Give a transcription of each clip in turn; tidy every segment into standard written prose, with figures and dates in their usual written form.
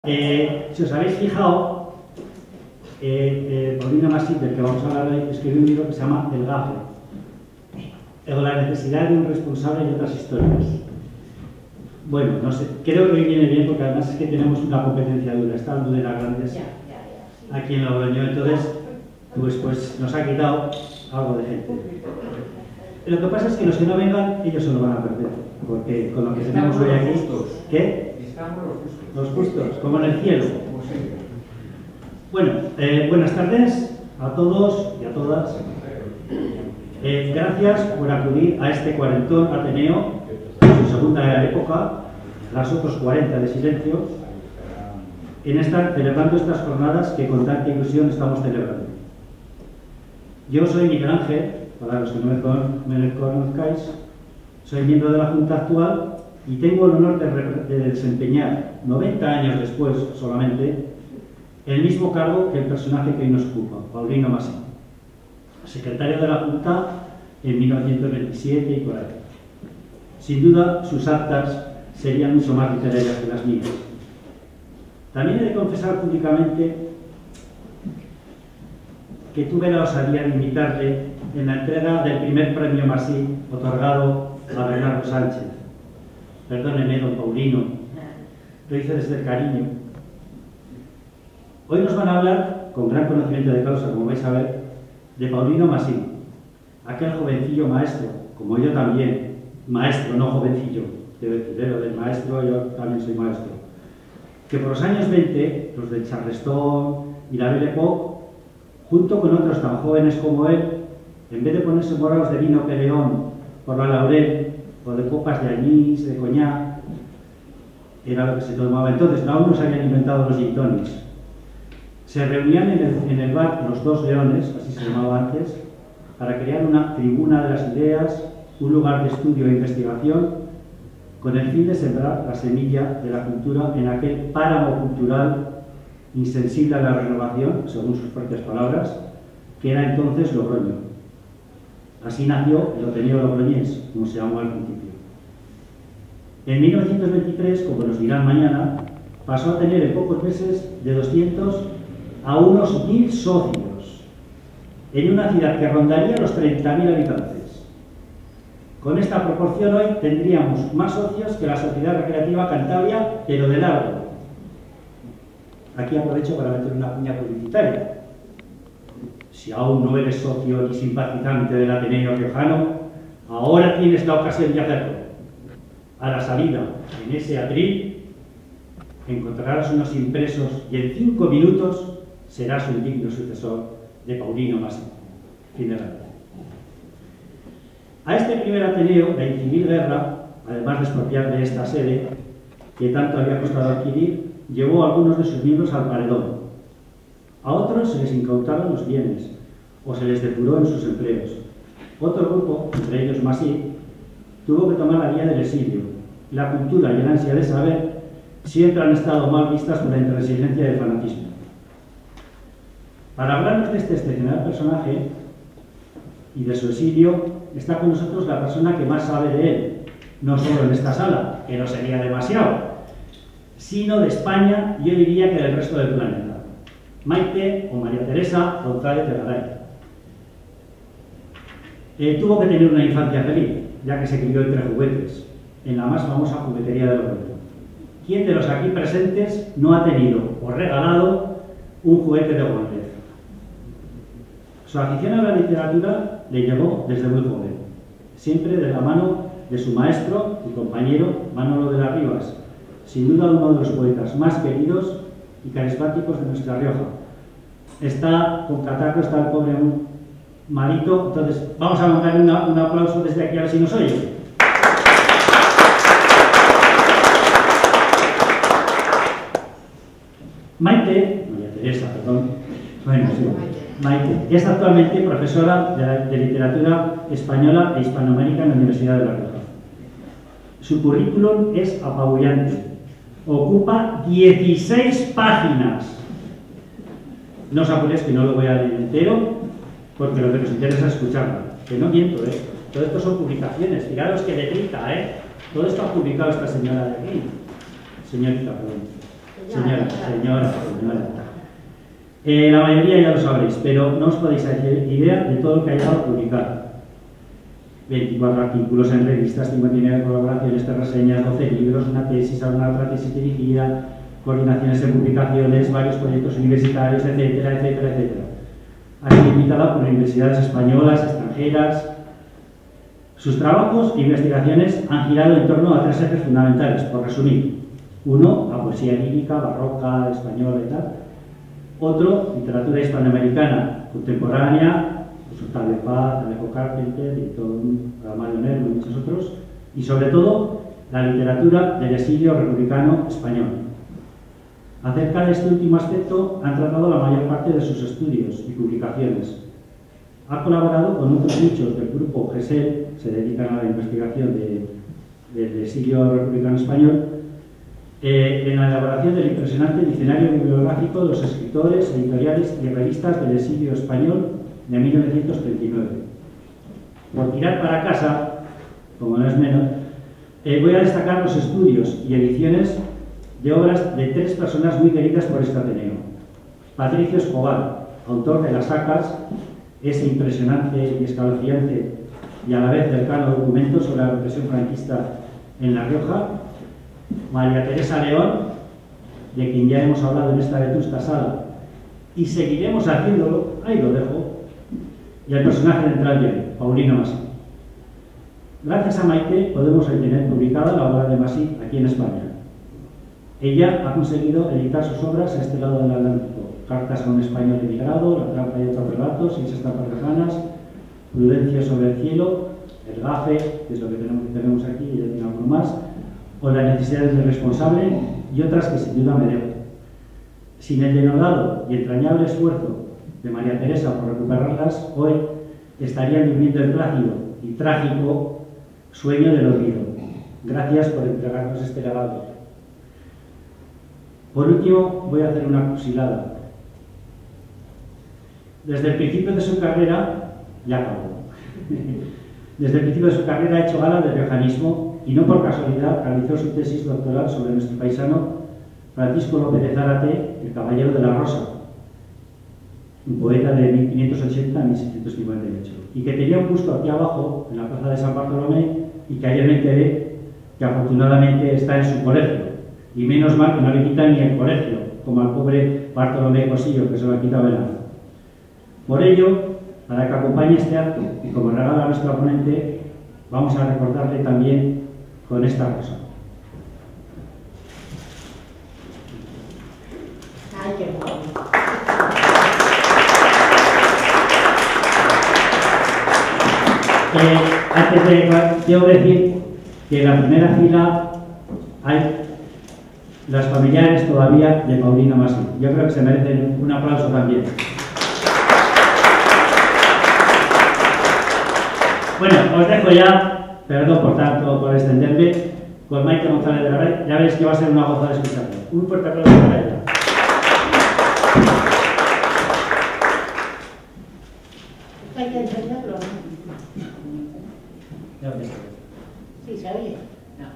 Si os habéis fijado, Paulino Masip, del que vamos a hablar hoy, escribió un libro que se llama El Gafe, o la necesidad de un responsable y otras historias. Bueno, no sé, creo que hoy viene bien porque además es que tenemos una competencia dura, está el de las grandes aquí en Logroño, entonces pues nos ha quitado algo de gente. Lo que pasa es que los que no vengan, ellos se lo van a perder, porque con lo que tenemos hoy aquí... ¿Qué? Estamos los justos, como en el cielo. Bueno, buenas tardes a todos y a todas. Gracias por acudir a este cuarentón Ateneo, en su segunda época, las otros 40 de silencio, celebrando estas jornadas que con tanta ilusión estamos celebrando. Yo soy Miguel Ángel, para los que no me conozcáis, soy miembro de la Junta actual y tengo el honor de desempeñar, 90 años después solamente, el mismo cargo que el personaje que hoy nos ocupa, Paulino Masip, secretario de la Junta en 1927 y por ahí. Sin duda, sus actas serían mucho más literarias que las mías. También he de confesar públicamente que tuve la osadía de invitarle en la entrega del primer premio Masip otorgado a Bernardo Sánchez. Perdóneme, don Paulino, lo hice desde el cariño. Hoy nos van a hablar, con gran conocimiento de causa, como vais a ver, de Paulino Masip, aquel jovencillo maestro, como yo también, maestro, no jovencillo, pero del maestro yo también soy maestro, que por los años 20, los de Charleston y la Belle Époque, junto con otros tan jóvenes como él, en vez de ponerse morados de vino peleón por la laurel o de copas de anís, de coñac, era lo que se tomaba entonces, aún no se habían inventado los gin tonics. Se reunían en el bar Los Dos Leones, así se llamaba antes, para crear una tribuna de las ideas, un lugar de estudio e investigación, con el fin de sembrar la semilla de la cultura en aquel páramo cultural insensible a la renovación, según sus propias palabras, que era entonces Logroño. Así nació el Ateneo Logroñés, como se llamó al principio. En 1923, como nos dirán mañana, pasó a tener en pocos meses de 200 a unos 1000 socios, en una ciudad que rondaría los 30.000 habitantes. Con esta proporción hoy tendríamos más socios que la Sociedad Recreativa Cantabria, pero de largo. Aquí aprovecho para meter una cuña publicitaria. Si aún no eres socio ni simpatizante del Ateneo Riojano, ahora tienes la ocasión de hacerlo. A la salida, en ese atril, encontrarás unos impresos y en 5 minutos serás un digno sucesor de Paulino Masip. Fin de la vida. A este primer Ateneo, la incivil guerra, además de expropiar de esta sede, que tanto había costado adquirir, llevó a algunos de sus miembros al paredón. A otros se les incautaron los bienes o se les depuró en sus empleos. Otro grupo, entre ellos Masip, tuvo que tomar la vía del exilio. La cultura y el ansia de saber siempre han estado mal vistas por la intransigencia del fanatismo. Para hablarnos de este excepcional personaje y de su exilio, está con nosotros la persona que más sabe de él, no solo en esta sala, que no sería demasiado, sino de España, yo diría que del resto del planeta. Maite o María Teresa González de Garay. Tuvo que tener una infancia feliz, ya que se crió entre juguetes, en la más famosa juguetería de Logroño. ¿Quién de los aquí presentes no ha tenido o regalado un juguete de González? Su afición a la literatura le llegó desde muy joven, siempre de la mano de su maestro y compañero Manolo de las Rivas, sin duda uno de los poetas más queridos y carismáticos de nuestra Rioja. Está con catarro, está el pobre malito, entonces vamos a mandarle un aplauso desde aquí a ver si nos oye. Maite, María Teresa, perdón, bueno, sí, Maite, es actualmente profesora de literatura española e hispanoamérica en la Universidad de La Rioja. Su currículum es apabullante, ocupa 16 páginas. No os apuréis que no lo voy a leer entero, porque lo que nos interesa es escucharlo. Que no miento, todo esto son publicaciones, fijaros que letrita, todo esto ha publicado esta señora de aquí. Señorita, perdón. Señora. La mayoría ya lo sabréis, pero no os podéis hacer idea de todo lo que ha llegado a publicar. 24 artículos en revistas, 59 colaboraciones, 3 reseñas, 12 libros, una tesis, alguna otra tesis dirigida, coordinaciones de publicaciones, varios proyectos universitarios, etcétera, etcétera, etcétera. Ha sido invitada por universidades españolas, extranjeras. Sus trabajos e investigaciones han girado en torno a 3 ejes fundamentales, por resumir. Uno, la poesía lírica, barroca, española y tal. Otro, literatura hispanoamericana contemporánea, Octavio Paz, Alejo Carpenter, Mario Nervo y muchos otros. Y sobre todo, la literatura del exilio republicano español. Acerca de este último aspecto han tratado la mayor parte de sus estudios y publicaciones. Ha colaborado con otros nichos del grupo GESEL, se dedican a la investigación del exilio republicano español, en la elaboración del impresionante diccionario bibliográfico de los escritores, editoriales y revistas del exilio español de 1939. Por tirar para casa, como no es menos, voy a destacar los estudios y ediciones de obras de 3 personas muy queridas por este Ateneo. Patricio Escobar, autor de Las Sacas, ese impresionante y escalofriante y a la vez cercano documento sobre la represión franquista en La Rioja. María Teresa León, de quien ya hemos hablado en esta vetusta sala, y seguiremos haciéndolo, ahí lo dejo, y el personaje central de hoy, Paulino Masí. Gracias a Maite podemos tener publicada la obra de Masí aquí en España. Ella ha conseguido editar sus obras a este lado del Atlántico: Cartas a un español emigrado, La trampa y otros relatos, 6 estampas lejanas, Prudencia sobre el cielo, El gafe, que es lo que tenemos aquí, y ya tiene alguno más, o La necesidad del responsable, y otras que sin duda me debo. Sin el denodado y entrañable esfuerzo de María Teresa por recuperarlas, hoy estarían viviendo el plácido y trágico sueño del olvido. Gracias por entregarnos este legado. Por último, voy a hacer una fusilada. Desde el principio de su carrera, ya acabó. Desde el principio de su carrera ha hecho gala del riojanismo y no por casualidad realizó su tesis doctoral sobre nuestro paisano Francisco López de Zárate, el Caballero de la Rosa, un poeta de 1580 a 1658, y que tenía un busto aquí abajo, en la plaza de San Bartolomé, y que ayer me enteré que afortunadamente está en su colegio, y menos mal que no le quitan ni el colegio, como al pobre Bartolomé Cosillo, que se lo ha quitado el año. Por ello, para que acompañe este acto, y como regala a nuestro ponente, vamos a recordarle también con esta rosa. Ay, qué bueno. Antes de quiero decir que en la primera fila hay las familiares todavía de Paulino Masí. Yo creo que se merecen un aplauso también. Bueno, os dejo ya, perdón por tanto por extenderme, con Maite González de la Red. Ya veis que va a ser una gozada escucharlo. Un fuerte aplauso para ella. Hay que entenderlo, ¿no? Ya ves. Sí, ¿se oye? No.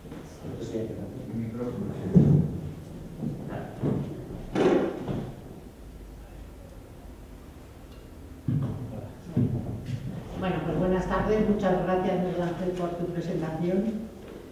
Bueno, pues buenas tardes, muchas gracias Miguel Ángel por tu presentación.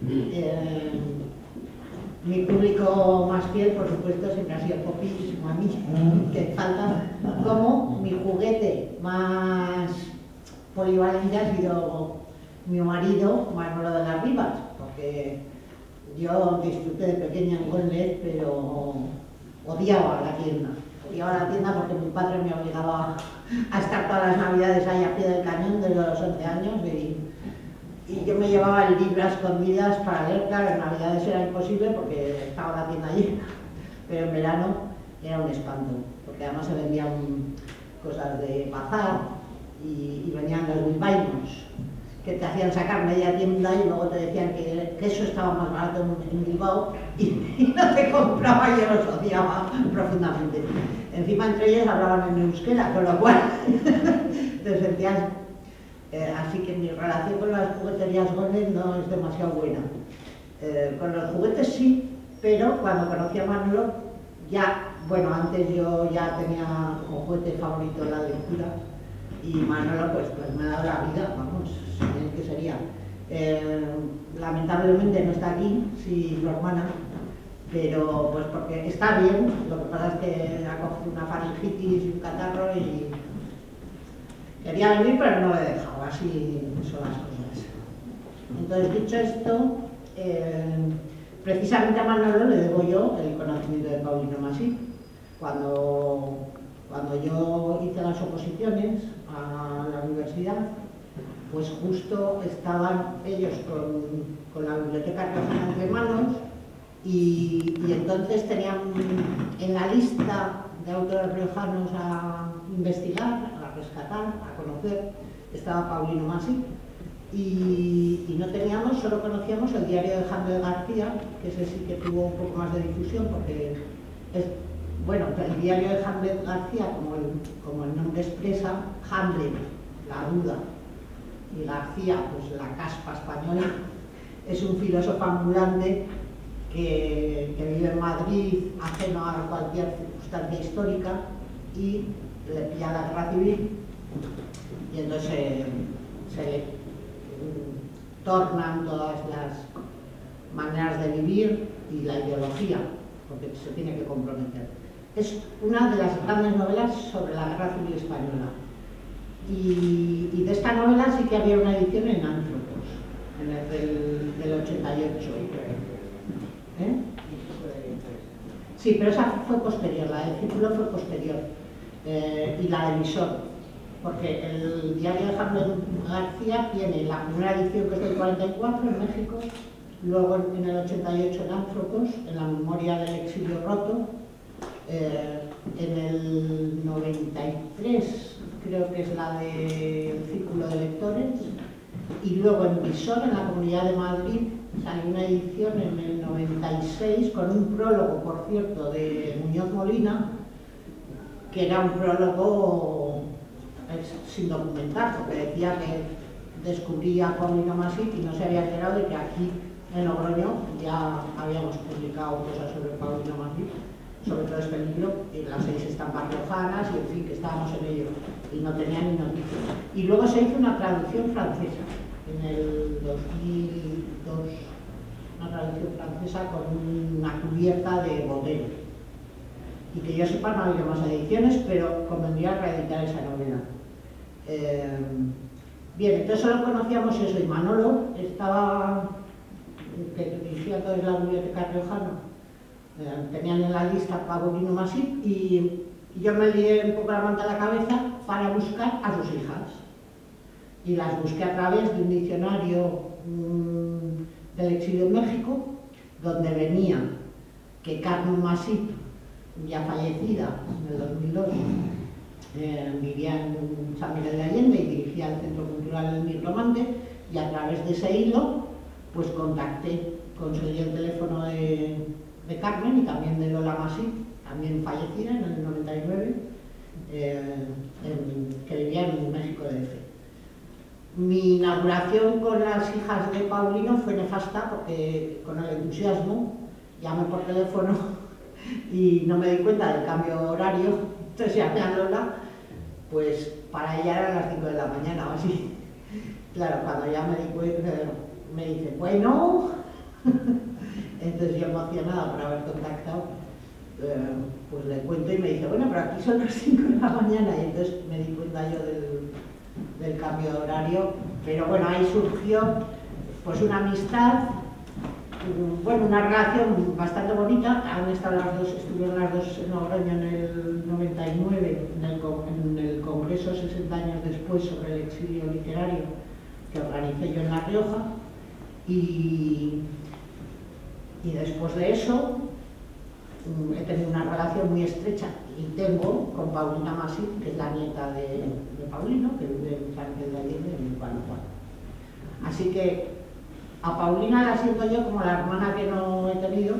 Mi público más fiel, por supuesto, siempre ha sido Popísimo a mí, que falta, como mi juguete más polivalente ha sido mi marido, Manolo de las Rivas, porque yo disfruté de pequeña en Huelva, pero odiaba la tienda. Odiaba la tienda porque mi padre me obligaba a estar todas las navidades ahí a pie del cañón desde los 11 años y yo me llevaba el libro a escondidas para leer. Claro, en navidades era imposible porque estaba la tienda llena, pero en verano era un espanto, porque además se vendían cosas de bazar y venían los bilbaínos, que te hacían sacar media tienda y luego te decían que eso estaba más barato en Bilbao y no te compraba, y yo los odiaba profundamente. Encima entre ellos hablaban en euskera, con lo cual te sentías... así que mi relación con las jugueterías Golden no es demasiado buena. Con los juguetes sí, pero cuando conocí a Manolo, ya, bueno, antes yo ya tenía como juguete favorito la lectura, y Manolo pues me ha dado la vida, vamos, sin él que sería. Lamentablemente no está aquí, sí, su hermana, pero pues porque está bien, lo que pasa es que ha cogido una faringitis y un catarro y quería venir pero no le he dejado, así son las cosas. Entonces, dicho esto, precisamente a Manolo le debo yo el conocimiento de Paulino Masip. Cuando yo hice las oposiciones a la universidad, pues justo estaban ellos con la biblioteca riojana entre manos y entonces tenían en la lista de autores riojanos a investigar, a rescatar, a conocer, estaba Paulino Masip. Y no teníamos, solo conocíamos el diario de Hamlet García, que ese sí que tuvo un poco más de difusión, porque es, bueno, el diario de Hamlet García, como el nombre expresa, Hamlet, la duda, y García, pues la caspa española, es un filósofo ambulante que vive en Madrid, ajeno a cualquier circunstancia histórica, y le pilla la guerra civil, y entonces se le tornan todas las maneras de vivir y la ideología, porque se tiene que comprometer. Es una de las grandes novelas sobre la Guerra Civil Española. Y de esta novela sí que había una edición en Anthropos, del 88. ¿Eh? Sí, pero esa fue posterior, la del Círculo fue posterior. Y la de Visor. Porque el diario de Hamlet García tiene la primera edición, que es del 44 en México, luego en el 88 en Anthropos, en la memoria del exilio roto, en el 93 creo que es la del Círculo de Lectores, y luego en Visor, en la Comunidad de Madrid, salió una edición en el 96 con un prólogo, por cierto, de Muñoz Molina, que era un prólogo sin documentar, porque decía que descubría a Paulino Masip y no se había enterado de que aquí en Logroño ya habíamos publicado cosas sobre Paulino Masip, sobre todo este libro, y las 6 estampas riojanas, y en fin, que estábamos en ello, y no tenía ni noticias. Y luego se hizo una traducción francesa, en el 2002, una traducción francesa con una cubierta de Baudelaire. Y que yo sepa no ha habido más ediciones, pero convendría reeditar esa novela. Bien, entonces solo conocíamos eso, y Manolo estaba, que dirigía toda la biblioteca riojana, tenían en la lista Paulino Masip, y yo me lié un poco la manta a la cabeza para buscar a sus hijas. Y las busqué a través de un diccionario del exilio en México, donde venía que Carmen Masip, ya fallecida en el 2002, vivía en San Miguel de Allende y dirigía el Centro Cultural El Mirlomante, y a través de ese hilo pues contacté, conseguí el teléfono de Carmen y también de Lola Masip, también fallecida en el 99, que vivía en México DF. Mi inauguración con las hijas de Paulino fue nefasta porque con el entusiasmo llamé por teléfono y no me di cuenta del cambio horario, entonces llamé a Lola, pues para ella eran las 5 de la mañana o así. Claro, cuando ya me di cuenta, me dice, bueno, entonces yo emocionada por haber contactado, pues le cuento y me dice, bueno, pero aquí son las 5 de la mañana, y entonces me di cuenta yo del cambio de horario, pero bueno, ahí surgió pues una amistad, bueno, una relación bastante bonita. Han estado las dos, estuvieron las dos en Logroño en el 99, en el congreso 60 años después sobre el exilio literario que organicé yo en La Rioja, y después de eso he tenido una relación muy estrecha, y tengo, con Paulina Masip, que es la nieta de Paulino, que vive en San Miguel de Allende, en Guanajuato. Así que a Paulina la siento yo como la hermana que no he tenido,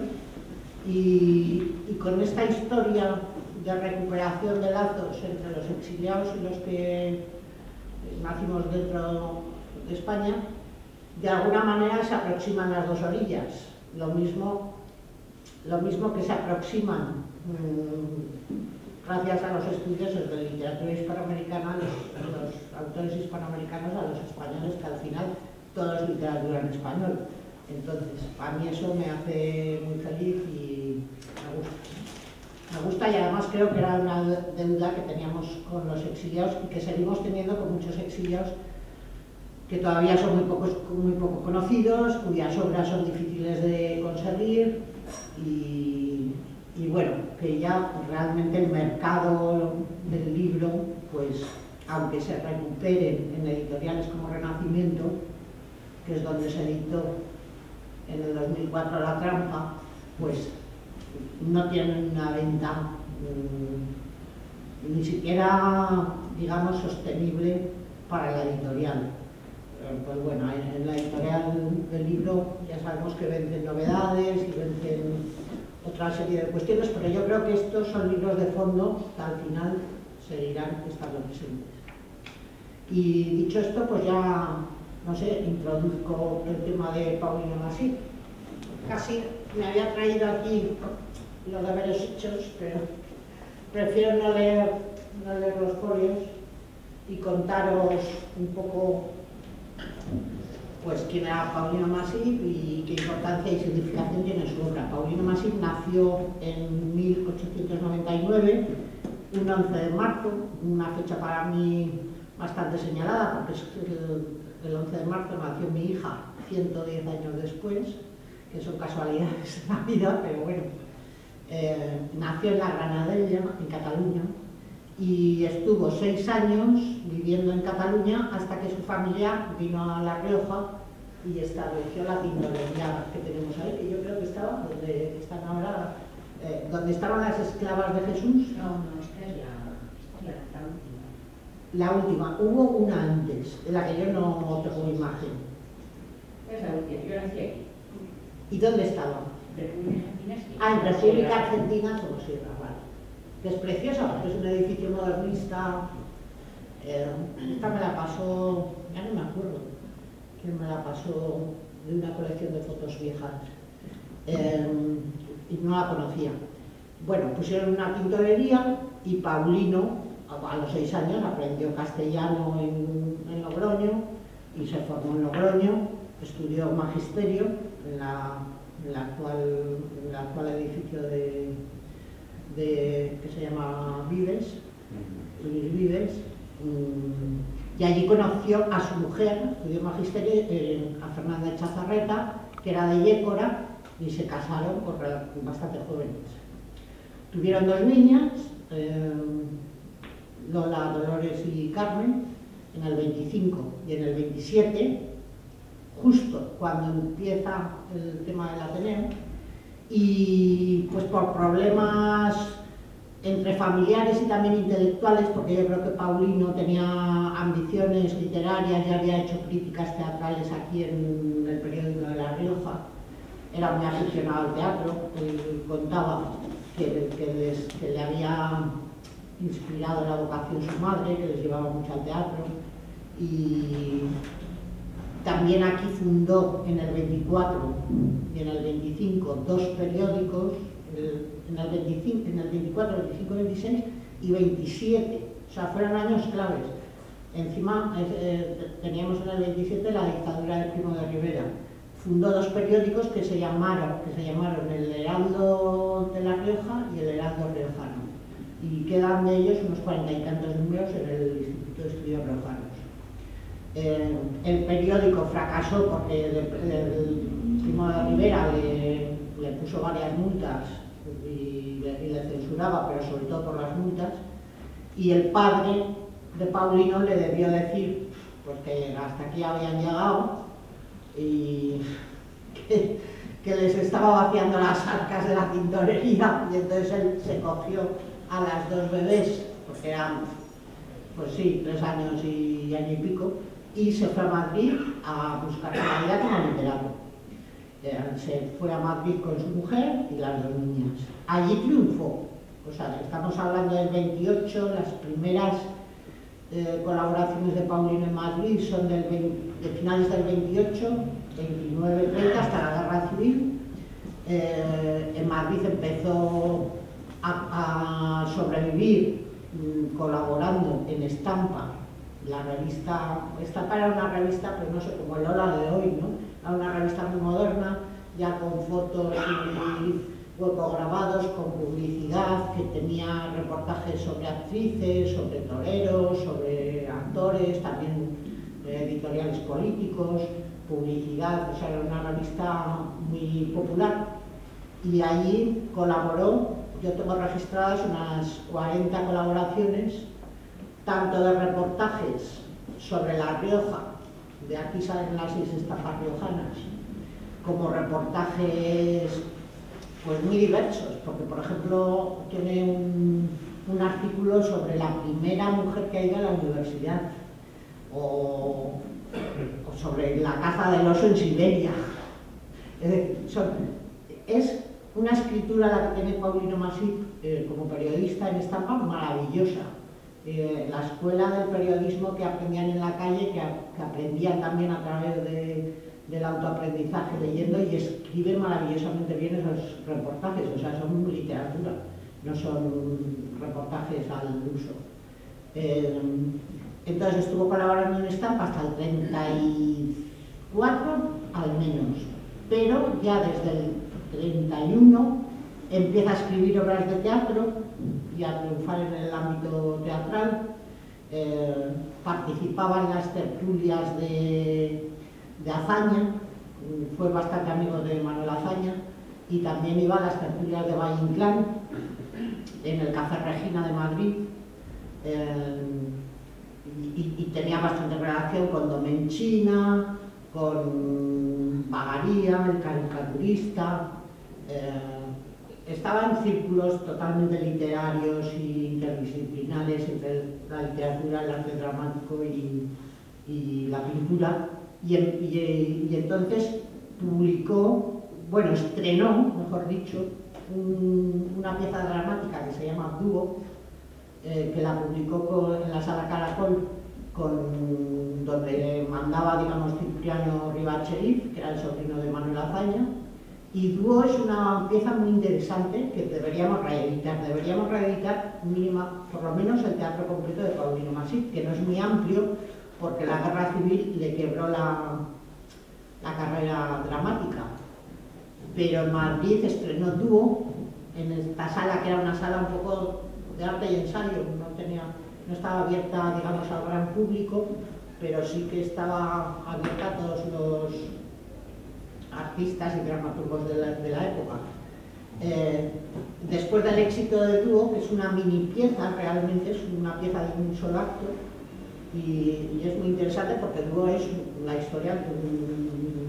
y con esta historia de recuperación de lazos entre los exiliados y los que nacimos dentro de España, de alguna manera se aproximan las dos orillas. Lo mismo lo mismo que se aproximan, gracias a los estudiosos de literatura hispanoamericana, los autores hispanoamericanos a los españoles, que al final todo es literatura en español. Entonces, a mí eso me hace muy feliz y me gusta. Me gusta, y además creo que era una deuda que teníamos con los exiliados y que seguimos teniendo con muchos exiliados que todavía son muy poco conocidos, cuyas obras son difíciles de conseguir y bueno, que ya realmente el mercado del libro, pues aunque se recuperen en editoriales como Renacimiento, que es donde se editó en el 2004 La Trampa, pues no tienen una venta ni siquiera, digamos, sostenible para la editorial. Pues bueno, en la editorial del libro ya sabemos que vencen novedades y vencen otra serie de cuestiones, pero yo creo que estos son libros de fondo que al final seguirán estando presentes. Y dicho esto, pues ya, no sé, introduzco el tema de Paulino Masip. Casi me había traído aquí los deberes hechos, pero prefiero no leer los folios y contaros un poco pues quién era Paulino Masip y qué importancia y significación tiene su obra. Paulino Masip nació en 1899, un 11 de marzo, una fecha para mí bastante señalada, porque es el 11 de marzo nació mi hija 110 años después, que son casualidades de la vida, pero bueno. Nació en la Granadella, en Cataluña, y estuvo 6 años viviendo en Cataluña hasta que su familia vino a La Rioja y estableció la tintorería que tenemos ahí, que yo creo que estaba donde están ahora, donde estaban las esclavas de Jesús. No, esta es la última. Hubo una antes, de la que yo no tengo imagen. Es la última, yo nací aquí. ¿Y dónde estaba? República Argentina, sí. Ah, en República Argentina, como Sierra, vale. Que es preciosa, porque es un edificio modernista. Esta me la pasó, ya no me acuerdo, quién me la pasó de una colección de fotos viejas. Y no la conocía. Bueno, pusieron una tintorería y Paulino, a los 6 años, aprendió castellano en Logroño y se formó en Logroño, estudió magisterio en el actual edificio que se llama Vives, Luis Vives, y allí conoció a su mujer, estudió magisterio, a Fernanda Chazarreta, que era de Yécora, y se casaron bastante jóvenes. Tuvieron 2 niñas, Lola, Dolores y Carmen, en el 25 y en el 27, justo cuando empieza el tema del Ateneo, y pues por problemas entre familiares y también intelectuales, porque yo creo que Paulino tenía ambiciones literarias, ya había hecho críticas teatrales aquí en el periódico de La Rioja, era muy aficionado al teatro, él contaba que le había inspirado la vocación su madre, que les llevaba mucho al teatro, y también aquí fundó en el 24 y en el 25 2 periódicos, en el 24, 25, 26 y 27, o sea, fueron años claves. Encima teníamos en el 27 la dictadura de Primo de Rivera. Fundó 2 periódicos que se llamaron El Heraldo de La Rioja y El Heraldo Riojano. Y quedan de ellos unos 40 y tantos números en el Instituto de Estudios Riojanos. El periódico fracasó porque el Primo de Rivera le puso varias multas y le censuraba, pero sobre todo por las multas, y el padre de Paulino le debió decir pues que hasta aquí habían llegado y que les estaba vaciando las arcas de la tintorería, y entonces él se cogió a las 2 bebés, porque eran, pues sí, 3 años y año y pico, y se fue a Madrid a buscar la vida como literato. Se fue a Madrid con su mujer y las 2 niñas. Allí triunfó. O sea, estamos hablando del 28, las primeras colaboraciones de Paulino en Madrid son de finales del 28, 29, 30, hasta la Guerra Civil. En Madrid empezó a sobrevivir colaborando en Estampa. La revista, Estampa era una revista, pues no sé, como el Hola de hoy, ¿no? Era una revista muy moderna, ya con fotos y huecos grabados, con publicidad, que tenía reportajes sobre actrices, sobre toreros, sobre actores, también editoriales políticos, publicidad, o sea, era una revista muy popular. Y allí colaboró, yo tengo registradas unas 40 colaboraciones, tanto de reportajes sobre La Rioja, de aquí salen las 6 estafas riojanas, como reportajes pues muy diversos, porque por ejemplo tiene un artículo sobre la primera mujer que ha ido a la universidad, o sobre la caza del oso en Siberia. Es decir, es una escritura la que tiene Paulino Masip como periodista en Estampa maravillosa. La escuela del periodismo que aprendían en la calle, que aprendían también a través del autoaprendizaje leyendo, y escriben maravillosamente bien esos reportajes, o sea, son literatura, no son reportajes al uso. Entonces estuvo colaborando en Estampa hasta el 34 al menos, pero ya desde el 31 empieza a escribir obras de teatro y a triunfar en el ámbito teatral. Participaba en las tertulias de Azaña, fue bastante amigo de Manuel Azaña, y también iba a las tertulias de Valle Inclán, en el Café Regina de Madrid, y tenía bastante relación con Domenchina, con Bagaría, el caricaturista. Estaba en círculos totalmente literarios e interdisciplinares entre la literatura, el arte dramático y la pintura, y entonces publicó, bueno, estrenó, mejor dicho, una pieza dramática que se llama Dúo, que la publicó en la Sala Caracol, donde mandaba, digamos, Cipriano Ribacherif, que era el sobrino de Manuel Azaña. Y Dúo es una pieza muy interesante que deberíamos reeditar mínima, por lo menos el teatro completo de Paulino Masip, que no es muy amplio porque la guerra civil le quebró la carrera dramática. Pero en Madrid estrenó Dúo en esta sala, que era una sala un poco de arte y ensayo, no estaba abierta, digamos, al gran público, pero sí que estaba abierta a todos los artistas y dramaturgos de la época. Después del éxito de Dúo, que es una mini pieza, realmente es una pieza de un solo acto, y es muy interesante porque Dúo es la historia de un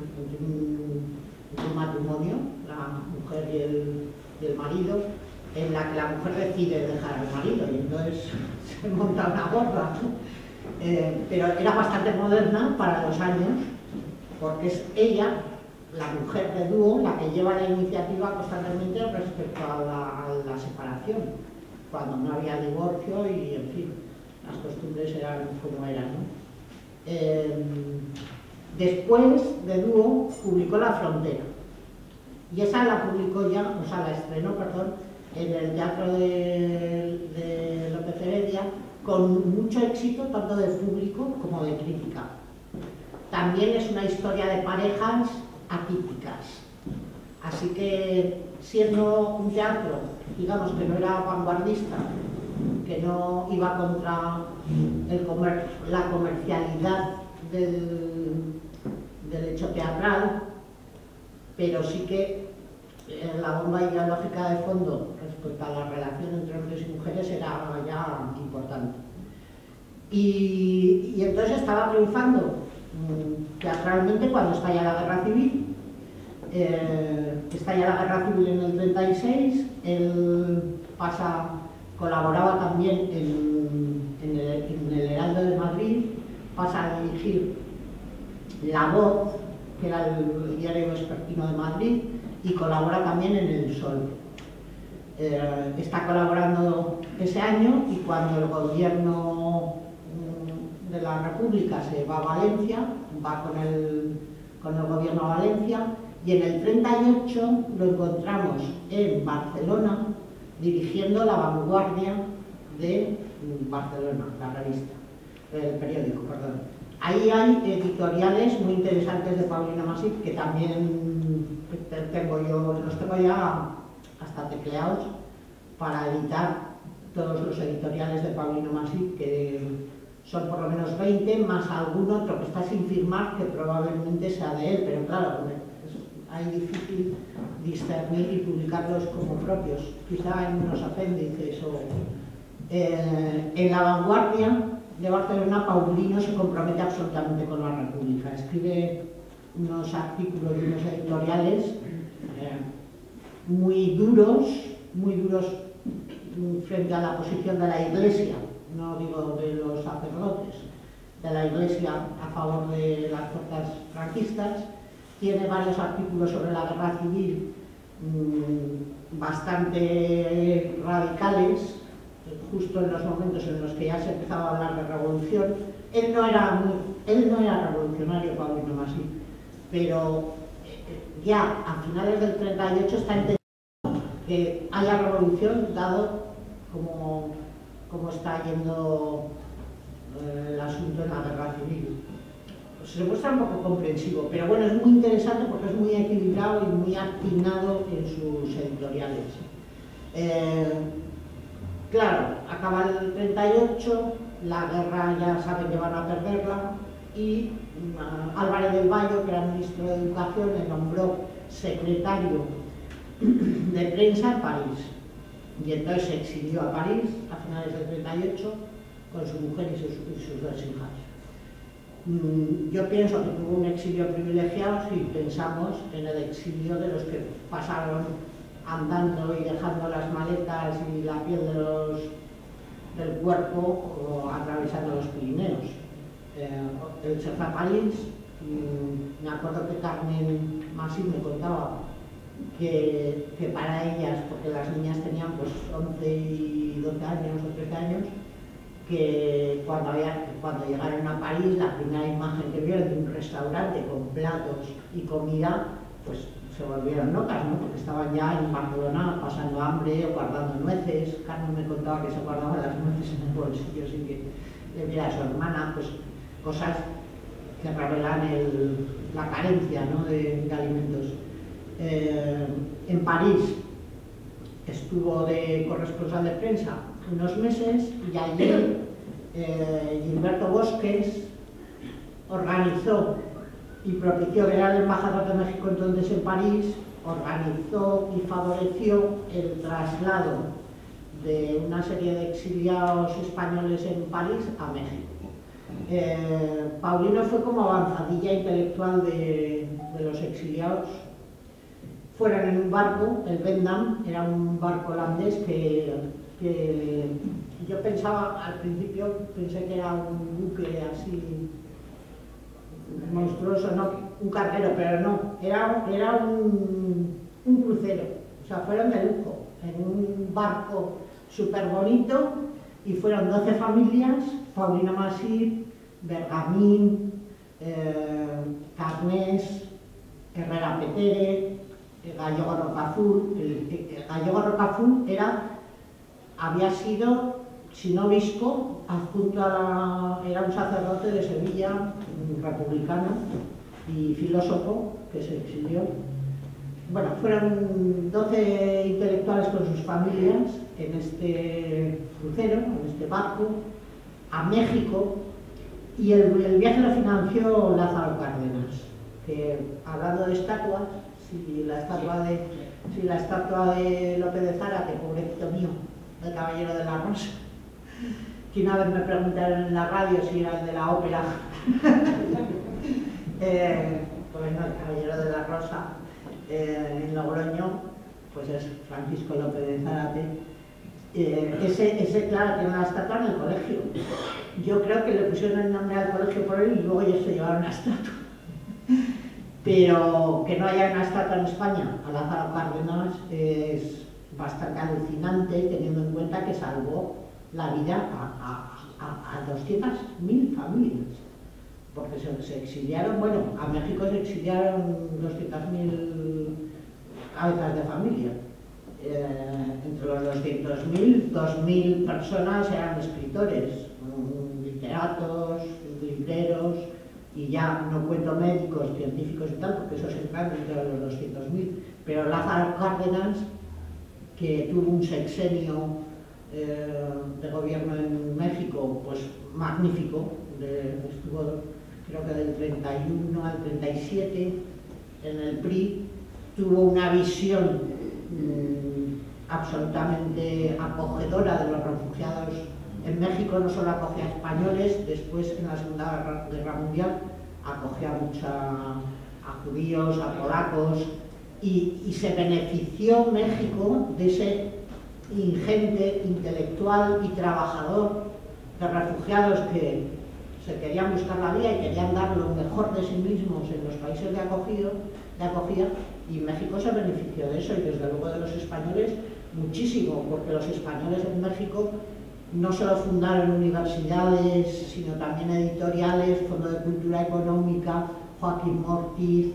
matrimonio, la mujer y el marido, en la que la mujer decide dejar al marido y entonces se monta una gorda, ¿no? Pero era bastante moderna para los años, porque es ella, la mujer de Dúo, la que lleva la iniciativa constantemente respecto a la separación, cuando no había divorcio y, en fin, las costumbres eran como eran, ¿no? Después de Dúo publicó La Frontera, y esa la publicó ya, o sea, la estrenó, perdón, en el Teatro de López Heredia, con mucho éxito tanto de público como de crítica. También es una historia de parejas atípicas, así que siendo un teatro, digamos, que no era vanguardista, que no iba contra la comercialidad del hecho teatral, pero sí que la bomba ideológica de fondo respecto a la relación entre hombres y mujeres era ya importante. Y entonces estaba triunfando teatralmente cuando estalla la Guerra Civil. Estalla la Guerra Civil en el 36, él colaboraba también en el Heraldo de Madrid, pasa a dirigir La Voz, que era el diario vespertino de Madrid, y colabora también en El Sol. Está colaborando ese año, y cuando el gobierno de la República se va a Valencia, va con el gobierno a Valencia, Y en el 38 lo encontramos en Barcelona, dirigiendo La Vanguardia de Barcelona, la revista, el periódico, perdón. Ahí hay editoriales muy interesantes de Paulino Masip, que también los tengo ya hasta tecleados para editar todos los editoriales de Paulino Masip, que son por lo menos 20, más algún otro que está sin firmar, que probablemente sea de él, pero claro, es difícil discernir y publicarlos como propios, quizá en unos apéndices o... en La Vanguardia de Barcelona, Paulino se compromete absolutamente con la República, escribe unos artículos y unos editoriales muy duros frente a la posición de la Iglesia, no digo de los sacerdotes, de la Iglesia a favor de las fuerzas franquistas. Tiene varios artículos sobre la guerra civil bastante radicales, justo en los momentos en los que ya se empezaba a hablar de revolución. Él no era revolucionario, Paulino Masip, pero ya a finales del 38 está entendiendo que haya revolución, dado como está yendo el asunto en la guerra civil. Pues se muestra un poco comprensivo, pero bueno, es muy interesante porque es muy equilibrado y muy atinado en sus editoriales. Claro, acaba el 38, la guerra ya saben que van a perderla, y Álvarez del Valle, que era ministro de Educación, le nombró secretario de prensa en París. Y entonces se exilió a París a finales del 38 con su mujer y sus dos hijas. Yo pienso que tuvo un exilio privilegiado si pensamos en el exilio de los que pasaron andando y dejando las maletas y la piel del cuerpo o atravesando los Pirineos. Él se fue a París, me acuerdo que Carmen Masip me contaba que para ellas, porque las niñas tenían pues 11 y 12 años o 13 años, que cuando llegaron a París, la primera imagen que vieron de un restaurante con platos y comida, pues se volvieron locas, ¿no? Porque estaban ya en Barcelona pasando hambre o guardando nueces. Carmen me contaba que se guardaban las nueces en el bolsillo sin que le viera a su hermana, pues cosas que revelan la carencia, ¿no?, de alimentos. En París estuvo de corresponsal de prensa unos meses y allí Gilberto Bosques organizó y propició, que era el embajador de México entonces en París, organizó y favoreció el traslado de una serie de exiliados españoles en París a México. Paulino fue como avanzadilla intelectual de los exiliados. Fueron en un barco, el Vendam, era un barco holandés que yo pensaba, al principio pensé que era un buque así monstruoso, no, un carguero, pero no, era un crucero, o sea, fueron de lujo, en un barco súper bonito, y fueron 12 familias, Paulino Masip, Bergamín, Carnés, Herrera Petere, Gallego Rocaful. El Gallego Rocaful había sido, si no obispo, adjunto era un sacerdote de Sevilla, republicano y filósofo que se exilió. Bueno, fueron 12 intelectuales con sus familias en este crucero, en este barco, a México, y el viaje lo financió Lázaro Cárdenas, que, hablando de estatuas, si la estatua de López de Zárate, pobrecito mío, el Caballero de la Rosa, que una vez me preguntaron en la radio si era el de la ópera, pues no, el Caballero de la Rosa, en Logroño, pues es Francisco López de Zárate. Ese, claro, tiene una estatua en el colegio. Yo creo que le pusieron el nombre al colegio por él y luego ellos se llevaron la estatua. Pero que no haya una estatua en España a Lázaro Cárdenas es bastante alucinante, teniendo en cuenta que salvó la vida a 200.000 familias. porque se exiliaron, bueno, a México se exiliaron 200.000 cabezas de familia. Entre los 200.000, 2.000 personas eran escritores, literatos, libreros, y ya no cuento médicos, científicos y tal, porque esos entran dentro de los 200.000. Pero Lázaro Cárdenas, que tuvo un sexenio de gobierno en México, pues magnífico, estuvo creo que del 31 al 37 en el PRI, tuvo una visión absolutamente acogedora de los refugiados en México. No solo acogía a españoles, después en la Segunda Guerra Mundial acogía a judíos, a polacos, y se benefició México de ese ingente intelectual y trabajador de refugiados que se querían buscar la vida y querían dar lo mejor de sí mismos en los países de acogida, y México se benefició de eso, y desde luego de los españoles muchísimo, porque los españoles en México no solo fundaron universidades, sino también editoriales, Fondo de Cultura Económica, Joaquín Mortiz,